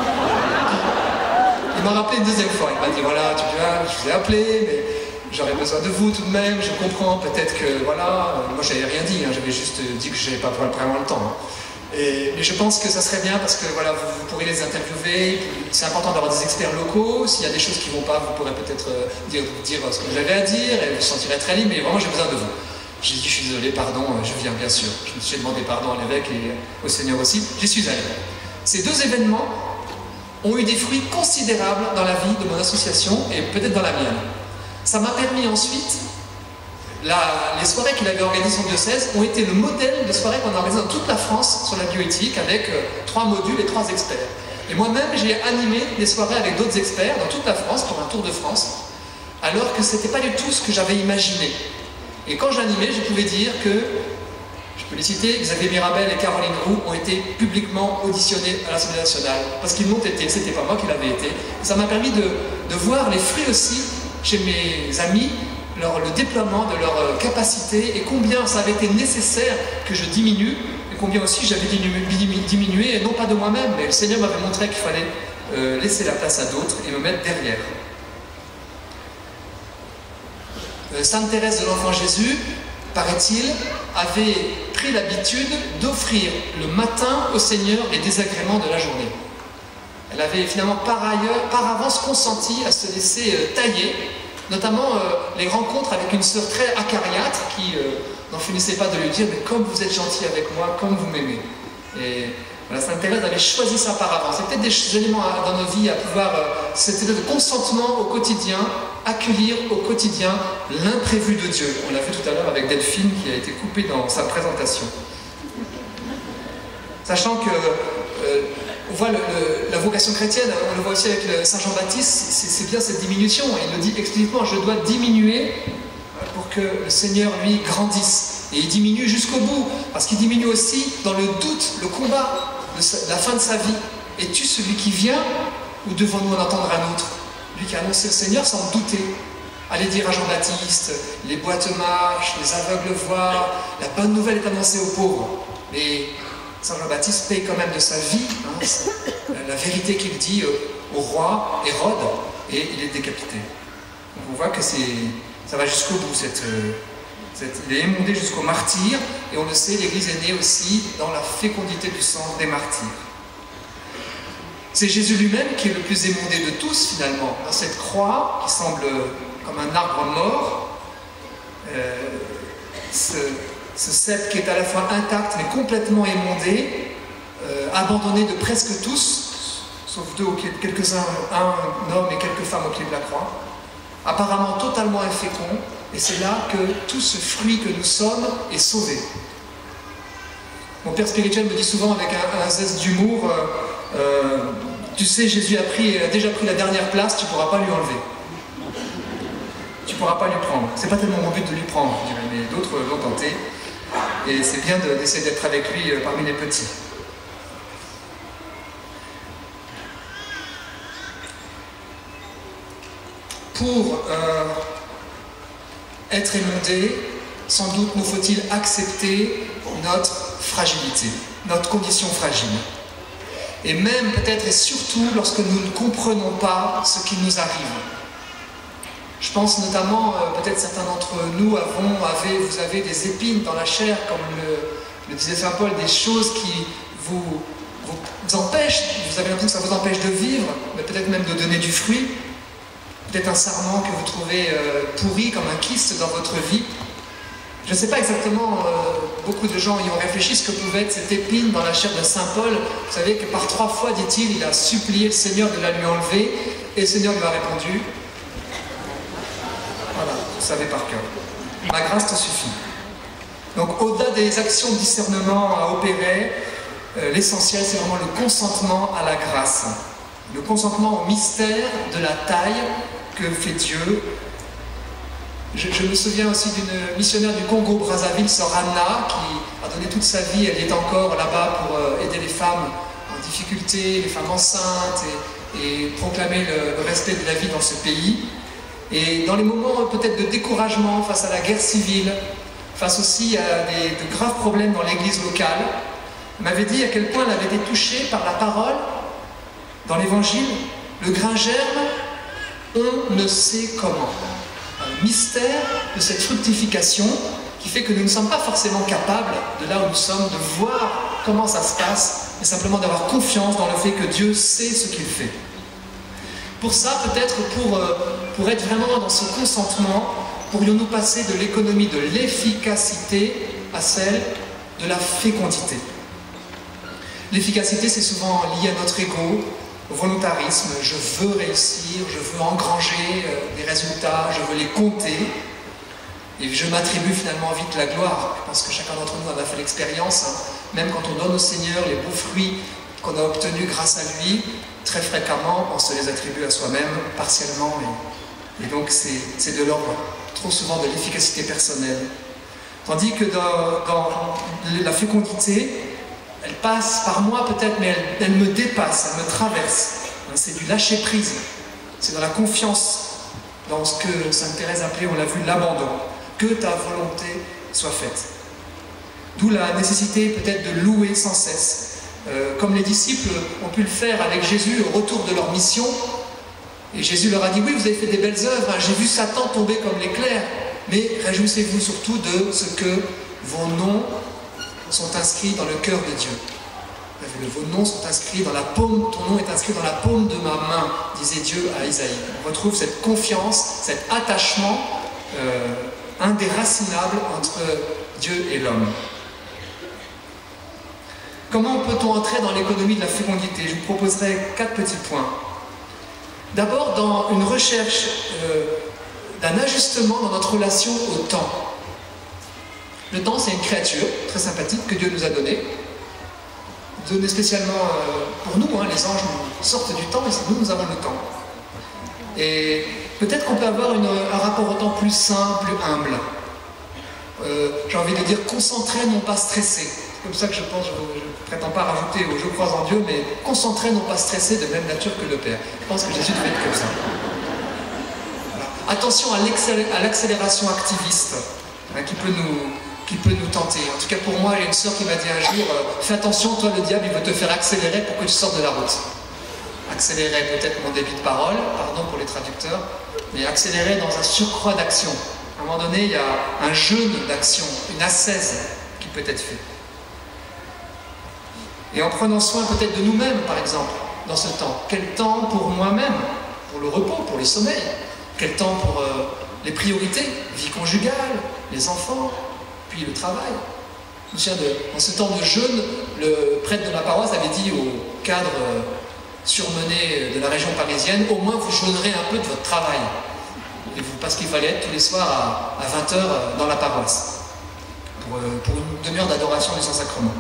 Speaker 1: Il m'a rappelé une deuxième fois, il m'a dit voilà, tu vois, je vous ai appelé, mais j'aurais besoin de vous tout de même, je comprends, peut-être que voilà, moi j'avais rien dit, hein, j'avais juste dit que je n'avais pas vraiment le temps. Hein. Et, mais je pense que ça serait bien parce que voilà, vous, vous pourrez les interviewer, c'est important d'avoir des experts locaux, s'il y a des choses qui ne vont pas, vous pourrez peut-être euh, dire, dire ce que vous avez à dire, et vous vous sentirez très libre, mais vraiment j'ai besoin de vous. J'ai dit je suis désolé, pardon, je viens bien sûr. Je me suis demandé pardon à l'évêque et au Seigneur aussi, j'y suis allé. Ces deux événements ont eu des fruits considérables dans la vie de mon association et peut-être dans la mienne. Ça m'a permis ensuite, la, les soirées qu'il avait organisées son diocèse ont été le modèle de soirées qu'on a organisées dans toute la France sur la bioéthique avec euh, trois modules et trois experts. Et moi-même, j'ai animé des soirées avec d'autres experts dans toute la France pour un tour de France, alors que ce n'était pas du tout ce que j'avais imaginé. Et quand j'animais, je pouvais dire que, je peux les citer, Xavier Mirabel et Caroline Roux ont été publiquement auditionnés à l'Assemblée nationale, parce qu'ils l'ont été, c'était pas moi qui l'avais été. Et ça m'a permis de, de voir les fruits aussi chez mes amis, leur, le déploiement de leur capacité et combien ça avait été nécessaire que je diminue, et combien aussi j'avais diminué, et non pas de moi-même, mais le Seigneur m'avait montré qu'il fallait euh, laisser la place à d'autres et me mettre derrière. Euh, Sainte Thérèse de l'Enfant Jésus, paraît-il, avait pris l'habitude d'offrir le matin au Seigneur les désagréments de la journée. Elle avait finalement par ailleurs, par avance consenti à se laisser euh, tailler, notamment euh, les rencontres avec une sœur très acariâtre qui euh, n'en finissait pas de lui dire « mais comme vous êtes gentil avec moi, comme vous m'aimez ». Et voilà, Sainte Thérèse avait choisi ça par avance. C'est peut-être des éléments dans nos vies à pouvoir, euh, c'était de consentement au quotidien, accueillir au quotidien l'imprévu de Dieu. On l'a vu tout à l'heure avec Delphine qui a été coupée dans sa présentation. Sachant que euh, on voit le, le, la vocation chrétienne, on le voit aussi avec Saint Jean-Baptiste, c'est bien cette diminution. Il le dit explicitement, je dois diminuer pour que le Seigneur, lui, grandisse. Et il diminue jusqu'au bout, parce qu'il diminue aussi dans le doute, le combat de sa, la fin de sa vie. Es-tu celui qui vient, ou devons-nous en entendre un autre? Lui qui a annoncé le Seigneur sans douter. Allez dire à Jean-Baptiste, les boîtes marchent, les aveugles voient, la bonne nouvelle est annoncée aux pauvres. Mais Saint Jean-Baptiste paye quand même de sa vie hein, la vérité qu'il dit au roi Hérode, et il est décapité. Donc on voit que ça va jusqu'au bout, cette, cette, il est émondé jusqu'au martyr, et on le sait, l'Église est née aussi dans la fécondité du sang des martyrs. C'est Jésus lui-même qui est le plus émondé de tous finalement, dans cette croix qui semble comme un arbre mort, euh, ce, ce cep qui est à la fois intact mais complètement émondé, euh, abandonné de presque tous, sauf deux, quelques-uns, un homme et quelques femmes au pied de la croix, apparemment totalement infécond, et c'est là que tout ce fruit que nous sommes est sauvé. Mon père spirituel me dit souvent avec un, un zeste d'humour, euh, euh, tu sais, Jésus a, pris, a déjà pris la dernière place, tu ne pourras pas lui enlever. Tu ne pourras pas lui prendre. C'est pas tellement mon but de lui prendre, je dirais, mais d'autres l'ont tenté. Et c'est bien d'essayer d'être avec lui euh, parmi les petits. Pour euh, être émondé, sans doute nous faut-il accepter notre fragilité, notre condition fragile. Et même peut-être et surtout lorsque nous ne comprenons pas ce qui nous arrive. Je pense notamment, euh, peut-être certains d'entre nous avons, avez, vous avez des épines dans la chair, comme le, le disait Saint Paul, des choses qui vous, vous empêchent, vous avez l'impression que ça vous empêche de vivre, mais peut-être même de donner du fruit. Peut-être un sarment que vous trouvez euh, pourri comme un kyste dans votre vie. Je ne sais pas exactement, euh, beaucoup de gens y ont réfléchi, ce que pouvait être cette épine dans la chair de Saint Paul. Vous savez que par trois fois, dit-il, il a supplié le Seigneur de la lui enlever, et le Seigneur lui a répondu, voilà, vous savez par cœur, ma grâce te suffit. Donc au-delà des actions de discernement à opérer, euh, l'essentiel c'est vraiment le consentement à la grâce, le consentement au mystère de la taille que fait Dieu. Je, je me souviens aussi d'une missionnaire du Congo-Brazzaville, sœur Anna, qui a donné toute sa vie, elle est encore là-bas pour euh, aider les femmes en difficulté, les femmes enceintes, et, et proclamer le, le respect de la vie dans ce pays. Et dans les moments peut-être de découragement face à la guerre civile, face aussi à des, de graves problèmes dans l'église locale, elle m'avait dit à quel point elle avait été touchée par la parole dans l'évangile. Le grain germe, on ne sait comment. Un mystère de cette fructification qui fait que nous ne sommes pas forcément capables, de là où nous sommes, de voir comment ça se passe, mais simplement d'avoir confiance dans le fait que Dieu sait ce qu'il fait. Pour ça, peut-être pour, pour être vraiment dans ce consentement, pourrions-nous passer de l'économie de l'efficacité à celle de la fécondité. L'efficacité, c'est souvent lié à notre ego, au volontarisme. Je veux réussir, je veux engranger des résultats, je veux les compter. Et je m'attribue finalement vite la gloire. Je pense que chacun d'entre nous en a fait l'expérience. Hein. Même quand on donne au Seigneur les beaux fruits qu'on a obtenus grâce à lui, très fréquemment, on se les attribue à soi-même, partiellement. Et, et donc, c'est de l'ordre, trop souvent, de l'efficacité personnelle. Tandis que dans, dans la fécondité, elle passe par moi peut-être, mais elle, elle me dépasse, elle me traverse. C'est du lâcher-prise. C'est dans la confiance, dans ce que Sainte Thérèse appelait, on l'a vu, l'abandon. Que ta volonté soit faite. D'où la nécessité peut-être de louer sans cesse. Euh, comme les disciples ont pu le faire avec Jésus au retour de leur mission. Et Jésus leur a dit, oui, vous avez fait des belles œuvres, hein, j'ai vu Satan tomber comme l'éclair, mais réjouissez-vous surtout de ce que vos noms sont inscrits dans le cœur de Dieu. Vos noms sont inscrits dans la paume, ton nom est inscrit dans la paume de ma main, disait Dieu à Isaïe. On retrouve cette confiance, cet attachement euh, indéracinable entre Dieu et l'homme. Comment peut-on entrer dans l'économie de la fécondité? Je vous proposerai quatre petits points. D'abord, dans une recherche euh, d'un ajustement dans notre relation au temps. Le temps, c'est une créature très sympathique que Dieu nous a donnée, donnée spécialement euh, pour nous. Hein, les anges nous sortent du temps, et c'est nous, nous avons le temps. Et peut-être qu'on peut avoir une, un rapport au temps plus simple, plus humble. Euh, J'ai envie de dire concentré, non pas stressé. C'est comme ça que je pense, je ne prétends pas rajouter au « je crois en Dieu », mais concentré, non pas stressé, de même nature que le Père. Je pense que Jésus devait être comme ça. Voilà. Attention à l'accélération activiste, hein, qui, peut nous, qui peut nous tenter. En tout cas, pour moi, il y a une sœur qui m'a dit un jour euh, « Fais attention, toi, le diable, il veut te faire accélérer pour que tu sortes de la route. » Accélérer peut-être mon débit de parole, pardon pour les traducteurs, mais accélérer dans un surcroît d'action. À un moment donné, il y a un jeûne d'action, une ascèse qui peut être fait. Et en prenant soin peut-être de nous-mêmes, par exemple, dans ce temps. Quel temps pour moi-même, pour le repos, pour le sommeil? Quel temps pour euh, les priorités, vie conjugale, les enfants, puis le travail? Je me souviens de, dans ce temps de jeûne, le prêtre de ma paroisse avait dit aux cadres euh, surmenés de la région parisienne, au moins vous jeûnerez un peu de votre travail. Et vous, parce qu'il fallait être tous les soirs à, à vingt heures dans la paroisse, pour, euh, pour une demi-heure d'adoration du Saint-Sacrement.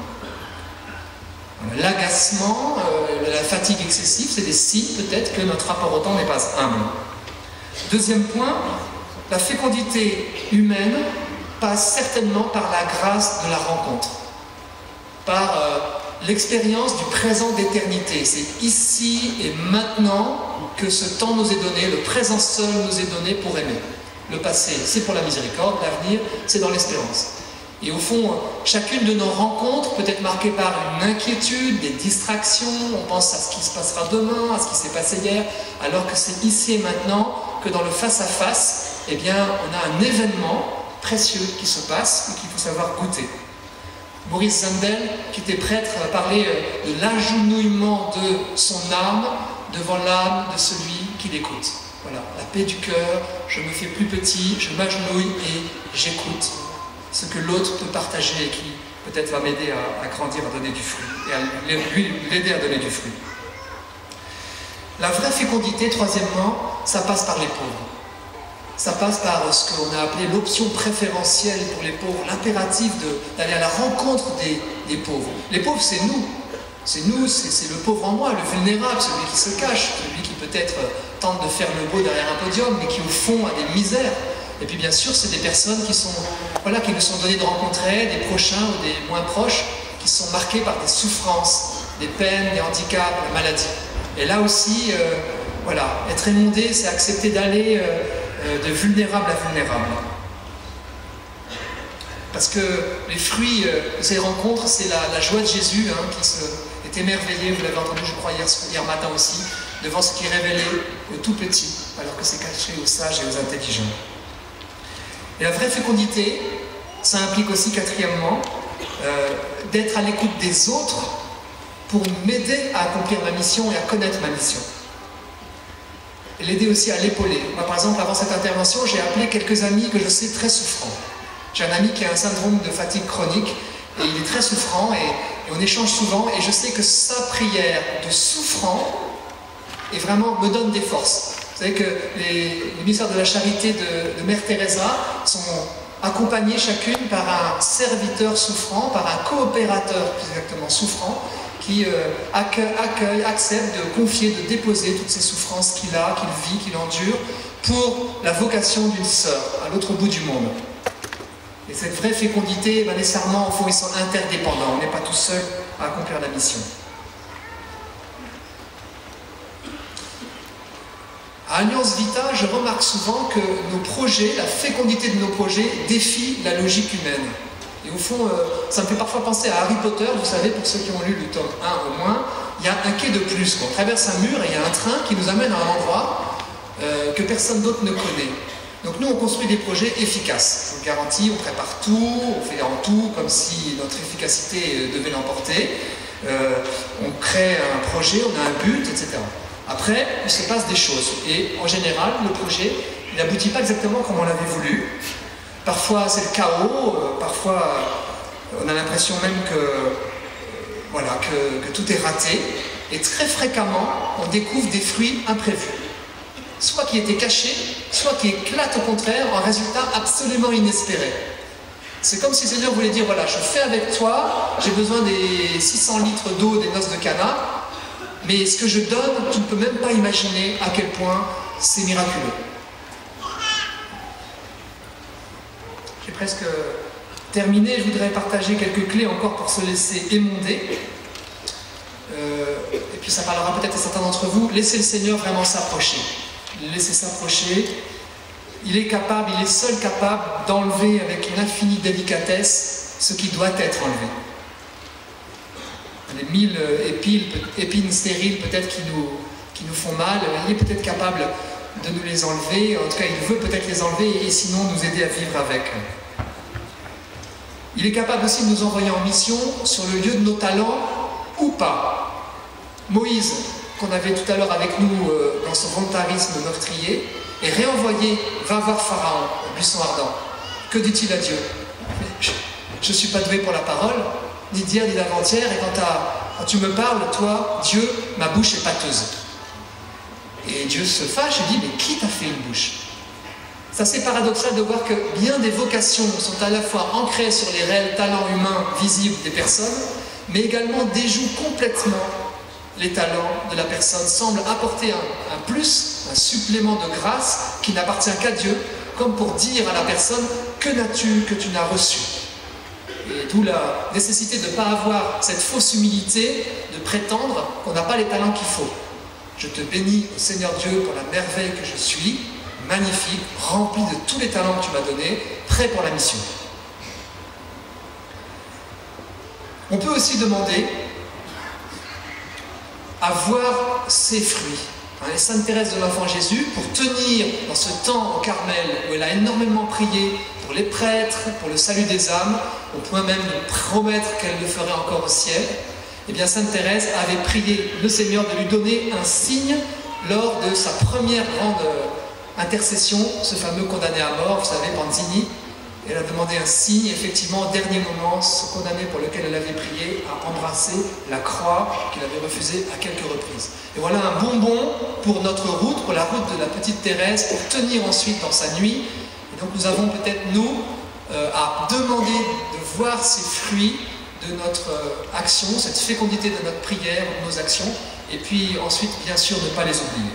Speaker 1: L'agacement, euh, la fatigue excessive, c'est des signes peut-être que notre rapport au temps n'est pas humble. Deuxième point, la fécondité humaine passe certainement par la grâce de la rencontre, par euh, l'expérience du présent d'éternité. C'est ici et maintenant que ce temps nous est donné, le présent seul nous est donné pour aimer. Le passé, c'est pour la miséricorde, l'avenir, c'est dans l'espérance. Et au fond, chacune de nos rencontres peut être marquée par une inquiétude, des distractions, on pense à ce qui se passera demain, à ce qui s'est passé hier, alors que c'est ici et maintenant que dans le face-à-face, eh bien, on a un événement précieux qui se passe et qu'il faut savoir goûter. Maurice Zundel, qui était prêtre, parlait de l'agenouillement de son âme devant l'âme de celui qui l'écoute. Voilà, la paix du cœur, je me fais plus petit, je m'agenouille et j'écoute ce que l'autre peut partager et qui peut-être va m'aider à, à grandir, à donner du fruit, et à lui l'aider à donner du fruit. La vraie fécondité, troisièmement, ça passe par les pauvres. Ça passe par ce qu'on a appelé l'option préférentielle pour les pauvres, l'impératif d'aller à la rencontre des, des pauvres. Les pauvres, c'est nous. C'est nous, c'est le pauvre en moi, le vulnérable, celui qui se cache, celui qui peut-être tente de faire le beau derrière un podium, mais qui au fond a des misères. Et puis bien sûr, c'est des personnes qui, sont, voilà, qui nous sont données de rencontrer, des prochains ou des moins proches, qui sont marqués par des souffrances, des peines, des handicaps, la maladie. Et là aussi, euh, voilà, être émondé, c'est accepter d'aller euh, euh, de vulnérable à vulnérable. Parce que les fruits euh, de ces rencontres, c'est la, la joie de Jésus hein, qui se, est émerveillé, vous l'avez entendu je crois hier, hier matin aussi, devant ce qui est révélé aux tout petits, alors que c'est caché aux sages et aux intelligents. Et la vraie fécondité, ça implique aussi quatrièmement, euh, d'être à l'écoute des autres pour m'aider à accomplir ma mission et à connaître ma mission. Et l'aider aussi à l'épauler. Moi par exemple, avant cette intervention, j'ai appelé quelques amis que je sais très souffrants. J'ai un ami qui a un syndrome de fatigue chronique et il est très souffrant et, et on échange souvent et je sais que sa prière de souffrant et vraiment me donne des forces. Vous savez que les, les ministères de la Charité de, de Mère Teresa sont accompagnés chacune par un serviteur souffrant, par un coopérateur plus exactement souffrant qui euh, accueille, accueille, accepte de confier, de déposer toutes ces souffrances qu'il a, qu'il vit, qu'il endure pour la vocation d'une sœur à l'autre bout du monde. Et cette vraie fécondité, ben, nécessairement, au fond, ils sont interdépendants. On n'est pas tout seul à accomplir la mission. À Alliance Vita, je remarque souvent que nos projets, la fécondité de nos projets, défie la logique humaine. Et au fond, euh, ça me fait parfois penser à Harry Potter, vous savez, pour ceux qui ont lu le tome un au moins, il y a un quai de plus. On traverse un mur et il y a un train qui nous amène à un endroit euh, que personne d'autre ne connaît. Donc nous, on construit des projets efficaces. Je vous le garantis, on prépare tout, on fait en tout comme si notre efficacité devait l'emporter. Euh, on crée un projet, on a un but, et cetera. Après, il se passe des choses. Et en général, le projet, il n'aboutit pas exactement comme on l'avait voulu. Parfois, c'est le chaos. Euh, parfois, on a l'impression même que, euh, voilà, que, que tout est raté. Et très fréquemment, on découvre des fruits imprévus. Soit qui étaient cachés, soit qui éclatent au contraire en résultat absolument inespéré. C'est comme si le Seigneur voulait dire, voilà, je fais avec toi, j'ai besoin des six cents litres d'eau des noces de Cana, mais ce que je donne, tu ne peux même pas imaginer à quel point c'est miraculeux. J'ai presque terminé, je voudrais partager quelques clés encore pour se laisser émonder. Euh, et puis ça parlera peut-être à certains d'entre vous, laissez le Seigneur vraiment s'approcher. Laissez s'approcher. Il est capable, il est seul capable d'enlever avec une infinie délicatesse ce qui doit être enlevé. Les mille épines, épines stériles peut-être qui nous, qui nous font mal, il est peut-être capable de nous les enlever, en tout cas il veut peut-être les enlever et sinon nous aider à vivre avec. Il est capable aussi de nous envoyer en mission sur le lieu de nos talents ou pas. Moïse, qu'on avait tout à l'heure avec nous euh, dans son volontarisme meurtrier, est réenvoyé, va voir Pharaon, au buisson ardent. Que dit-il à Dieu? Je ne suis pas doué pour la parole, ni d'hier ni d'avant-hier, et quand, quand tu me parles, toi, Dieu, ma bouche est pâteuse. Et Dieu se fâche et dit, mais qui t'a fait une bouche? C'est assez paradoxal de voir que bien des vocations sont à la fois ancrées sur les réels talents humains visibles des personnes, mais également déjouent complètement les talents de la personne, semblent apporter un, un plus, un supplément de grâce qui n'appartient qu'à Dieu, comme pour dire à la personne « Que n'as-tu que tu n'as reçu ?» Et d'où la nécessité de ne pas avoir cette fausse humilité, de prétendre qu'on n'a pas les talents qu'il faut. Je te bénis, au Seigneur Dieu, pour la merveille que je suis, magnifique, rempli de tous les talents que tu m'as donnés, prêt pour la mission. On peut aussi demander à voir ses fruits. Hein, et Sainte Thérèse de l'Enfant Jésus, pour tenir dans ce temps au Carmel, où elle a énormément prié pour les prêtres, pour le salut des âmes, au point même de promettre qu'elle le ferait encore au ciel, eh bien Sainte Thérèse avait prié le Seigneur de lui donner un signe lors de sa première grande intercession, ce fameux condamné à mort, vous savez, Panzini. Elle a demandé un signe, et effectivement, au dernier moment, ce condamné pour lequel elle avait prié a embrassé la croix qu'il avait refusée à quelques reprises. Et voilà un bonbon pour notre route, pour la route de la petite Thérèse, pour tenir ensuite dans sa nuit. Et donc nous avons peut-être, nous, euh, à demander de voir ces fruits de notre euh, action, cette fécondité de notre prière, de nos actions, et puis ensuite, bien sûr, ne pas les oublier.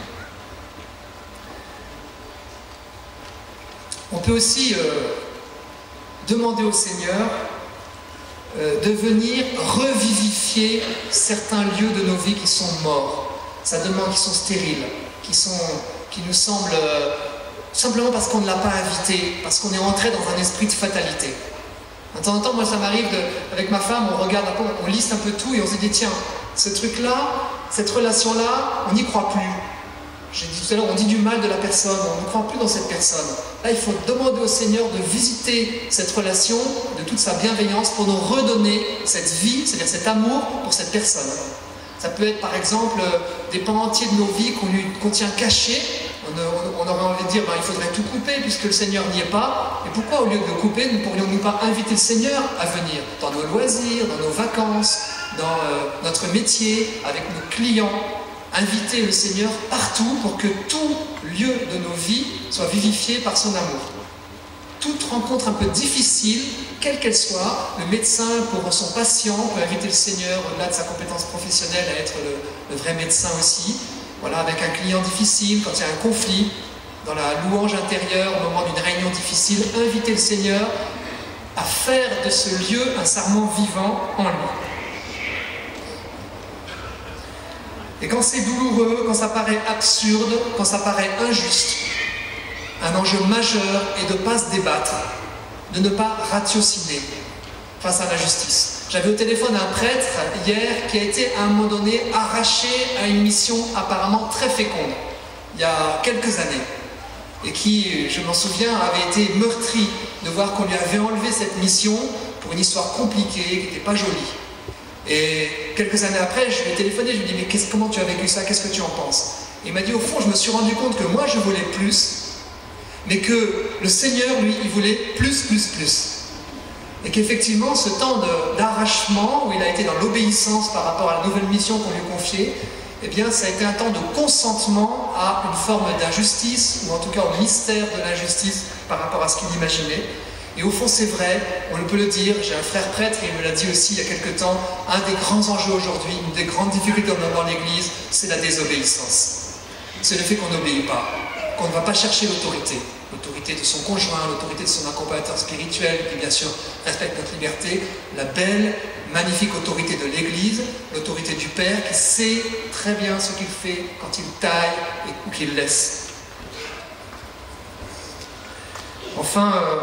Speaker 1: On peut aussi euh, demander au Seigneur euh, de venir revivifier certains lieux de nos vies qui sont morts. Ça demande, qui sont stériles, qui, sont, qui nous semblent, euh, simplement parce qu'on ne l'a pas invité, parce qu'on est entré dans un esprit de fatalité. De temps en temps, moi ça m'arrive, avec ma femme, on regarde un peu, on liste un peu tout et on se dit, tiens, ce truc-là, cette relation-là, on n'y croit plus. J'ai dit tout à l'heure, on dit du mal de la personne, on ne croit plus dans cette personne. Là, il faut demander au Seigneur de visiter cette relation de toute sa bienveillance pour nous redonner cette vie, c'est-à-dire cet amour pour cette personne. Ça peut être par exemple des pans entiers de nos vies qu'on lui qu'on tient cachés. On, on, on aurait envie de dire, ben, il faudrait tout couper puisque le Seigneur n'y est pas. Et pourquoi au lieu de couper, ne pourrions-nous pas inviter le Seigneur à venir dans nos loisirs, dans nos vacances, dans euh, notre métier, avec nos clients? Inviter le Seigneur partout pour que tout lieu de nos vies soit vivifié par son amour. Toute rencontre un peu difficile, quelle qu'elle soit, le médecin pour son patient peut inviter le Seigneur, au-delà de sa compétence professionnelle, à être le, le vrai médecin aussi. Voilà, avec un client difficile, quand il y a un conflit, dans la louange intérieure, au moment d'une réunion difficile, inviter le Seigneur à faire de ce lieu un sarment vivant en lui. Et quand c'est douloureux, quand ça paraît absurde, quand ça paraît injuste, un enjeu majeur est de ne pas se débattre, de ne pas ratiociner face à la justice. J'avais au téléphone un prêtre hier qui a été à un moment donné arraché à une mission apparemment très féconde, il y a quelques années, et qui, je m'en souviens, avait été meurtri de voir qu'on lui avait enlevé cette mission pour une histoire compliquée, qui n'était pas jolie. Et quelques années après, je lui ai téléphoné, je lui ai dit, mais comment tu as vécu ça, qu'est-ce que tu en penses? Et il m'a dit, au fond, je me suis rendu compte que moi, je voulais plus, mais que le Seigneur, lui, il voulait plus, plus, plus. Et qu'effectivement, ce temps d'arrachement, où il a été dans l'obéissance par rapport à la nouvelle mission qu'on lui confiait, eh bien, ça a été un temps de consentement à une forme d'injustice, ou en tout cas au mystère de l'injustice par rapport à ce qu'il imaginait. Et au fond, c'est vrai, on peut le dire, j'ai un frère prêtre, et il me l'a dit aussi il y a quelque temps, un des grands enjeux aujourd'hui, une des grandes difficultés dans l'Église, c'est la désobéissance. C'est le fait qu'on n'obéit pas, qu'on ne va pas chercher l'autorité. L'autorité de son conjoint, l'autorité de son accompagnateur spirituel, qui bien sûr respecte notre liberté, la belle, magnifique autorité de l'Église, l'autorité du Père, qui sait très bien ce qu'il fait quand il taille ou qu'il laisse. Enfin, euh,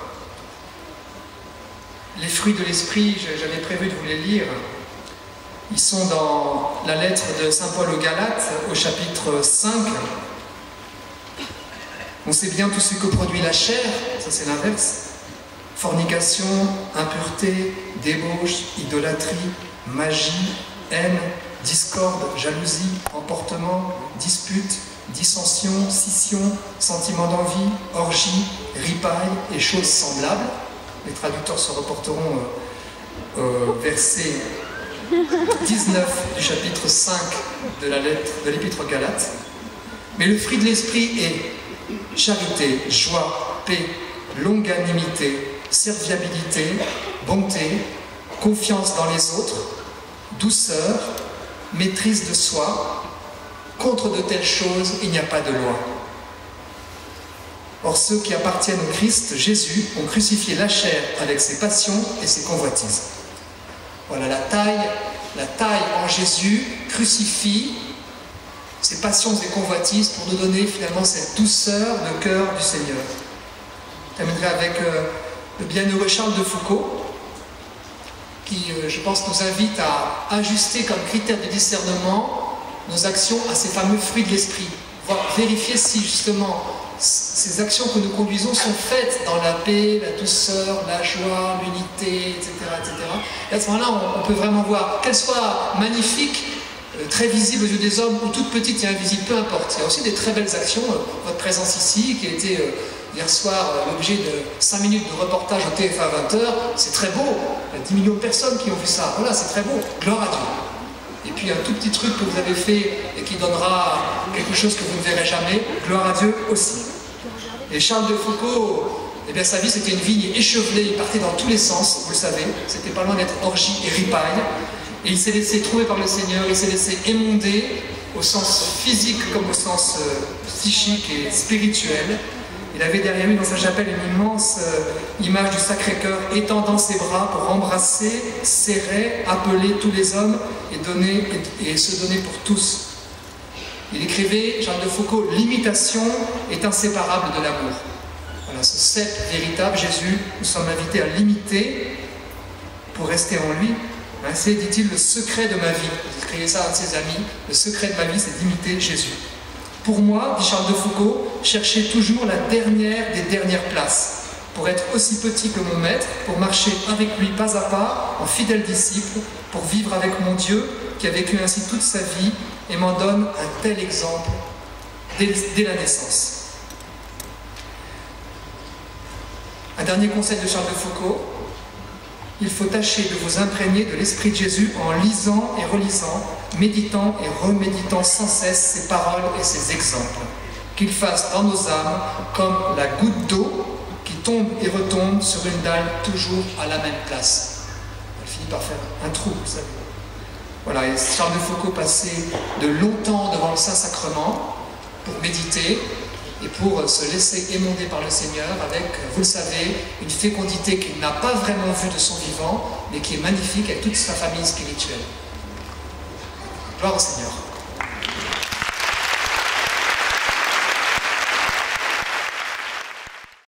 Speaker 1: les fruits de l'esprit, j'avais prévu de vous les lire. Ils sont dans la lettre de saint Paul aux Galates, au chapitre cinq. On sait bien tout ce que produit la chair, ça c'est l'inverse. Fornication, impureté, débauche, idolâtrie, magie, haine, discorde, jalousie, emportement, dispute, dissension, scission, sentiment d'envie, orgie, ripaille et choses semblables. Les traducteurs se reporteront au euh, euh, verset dix-neuf du chapitre cinq de la lettre de l'Épître aux Galates. Mais le fruit de l'esprit est charité, joie, paix, longanimité, serviabilité, bonté, confiance dans les autres, douceur, maîtrise de soi. Contre de telles choses, il n'y a pas de loi. Or, ceux qui appartiennent au Christ Jésus ont crucifié la chair avec ses passions et ses convoitises. Voilà, la taille, la taille en Jésus crucifie ses passions et convoitises pour nous donner finalement cette douceur de cœur du Seigneur. Je terminerai avec euh, le bienheureux Charles de Foucault, qui, euh, je pense, nous invite à ajuster comme critère de discernement nos actions à ces fameux fruits de l'esprit, voir, vérifier si justement ces actions que nous conduisons sont faites dans la paix, la douceur, la joie, l'unité, et cetera, et cetera. Et à ce moment-là, on, on peut vraiment voir, qu'elles soient magnifiques, euh, très visibles aux yeux des hommes, ou toutes petites et invisibles, peu importe. Il y a aussi des très belles actions, euh, votre présence ici, qui a été euh, hier soir euh, l'objet de cinq minutes de reportage au T F un vingt heures, c'est très beau, il y a dix millions de personnes qui ont vu ça, voilà, c'est très beau, gloire à Dieu. Et puis un tout petit truc que vous avez fait et qui donnera quelque chose que vous ne verrez jamais, gloire à Dieu aussi. Et Charles de Foucault, eh bien, sa vie c'était une vigne échevelée, il partait dans tous les sens, vous le savez, c'était pas loin d'être orgie et ripaille. Et il s'est laissé trouver par le Seigneur, il s'est laissé émonder au sens physique comme au sens euh, psychique et spirituel. Il avait derrière lui dans sa chapelle une immense euh, image du Sacré-Cœur étendant ses bras pour embrasser, serrer, appeler tous les hommes et, donner, et, et se donner pour tous. Il écrivait, Charles de Foucault, l'imitation est inséparable de l'amour. Voilà, ce cep véritable, Jésus, nous sommes invités à l'imiter pour rester en lui. Hein, c'est, dit-il, le secret de ma vie. Il écrivait ça à un de ses amis, le secret de ma vie, c'est d'imiter Jésus. Pour moi, dit Charles de Foucault, chercher toujours la dernière des dernières places, pour être aussi petit que mon maître, pour marcher avec lui pas à pas, en fidèle disciple, pour vivre avec mon Dieu, qui a vécu ainsi toute sa vie, et m'en donne un tel exemple dès, dès la naissance. Un dernier conseil de Charles de Foucault, il faut tâcher de vous imprégner de l'Esprit de Jésus en lisant et relisant, méditant et reméditant sans cesse ses paroles et ses exemples. Qu'il fasse dans nos âmes comme la goutte d'eau qui tombe et retombe sur une dalle toujours à la même place. Elle finit par faire un trou, vous savez. Voilà, et Charles de Foucault passait de longs temps devant le Saint-Sacrement pour méditer et pour se laisser émonder par le Seigneur avec, vous le savez, une fécondité qu'il n'a pas vraiment vue de son vivant, mais qui est magnifique avec toute sa famille spirituelle. Gloire au Seigneur.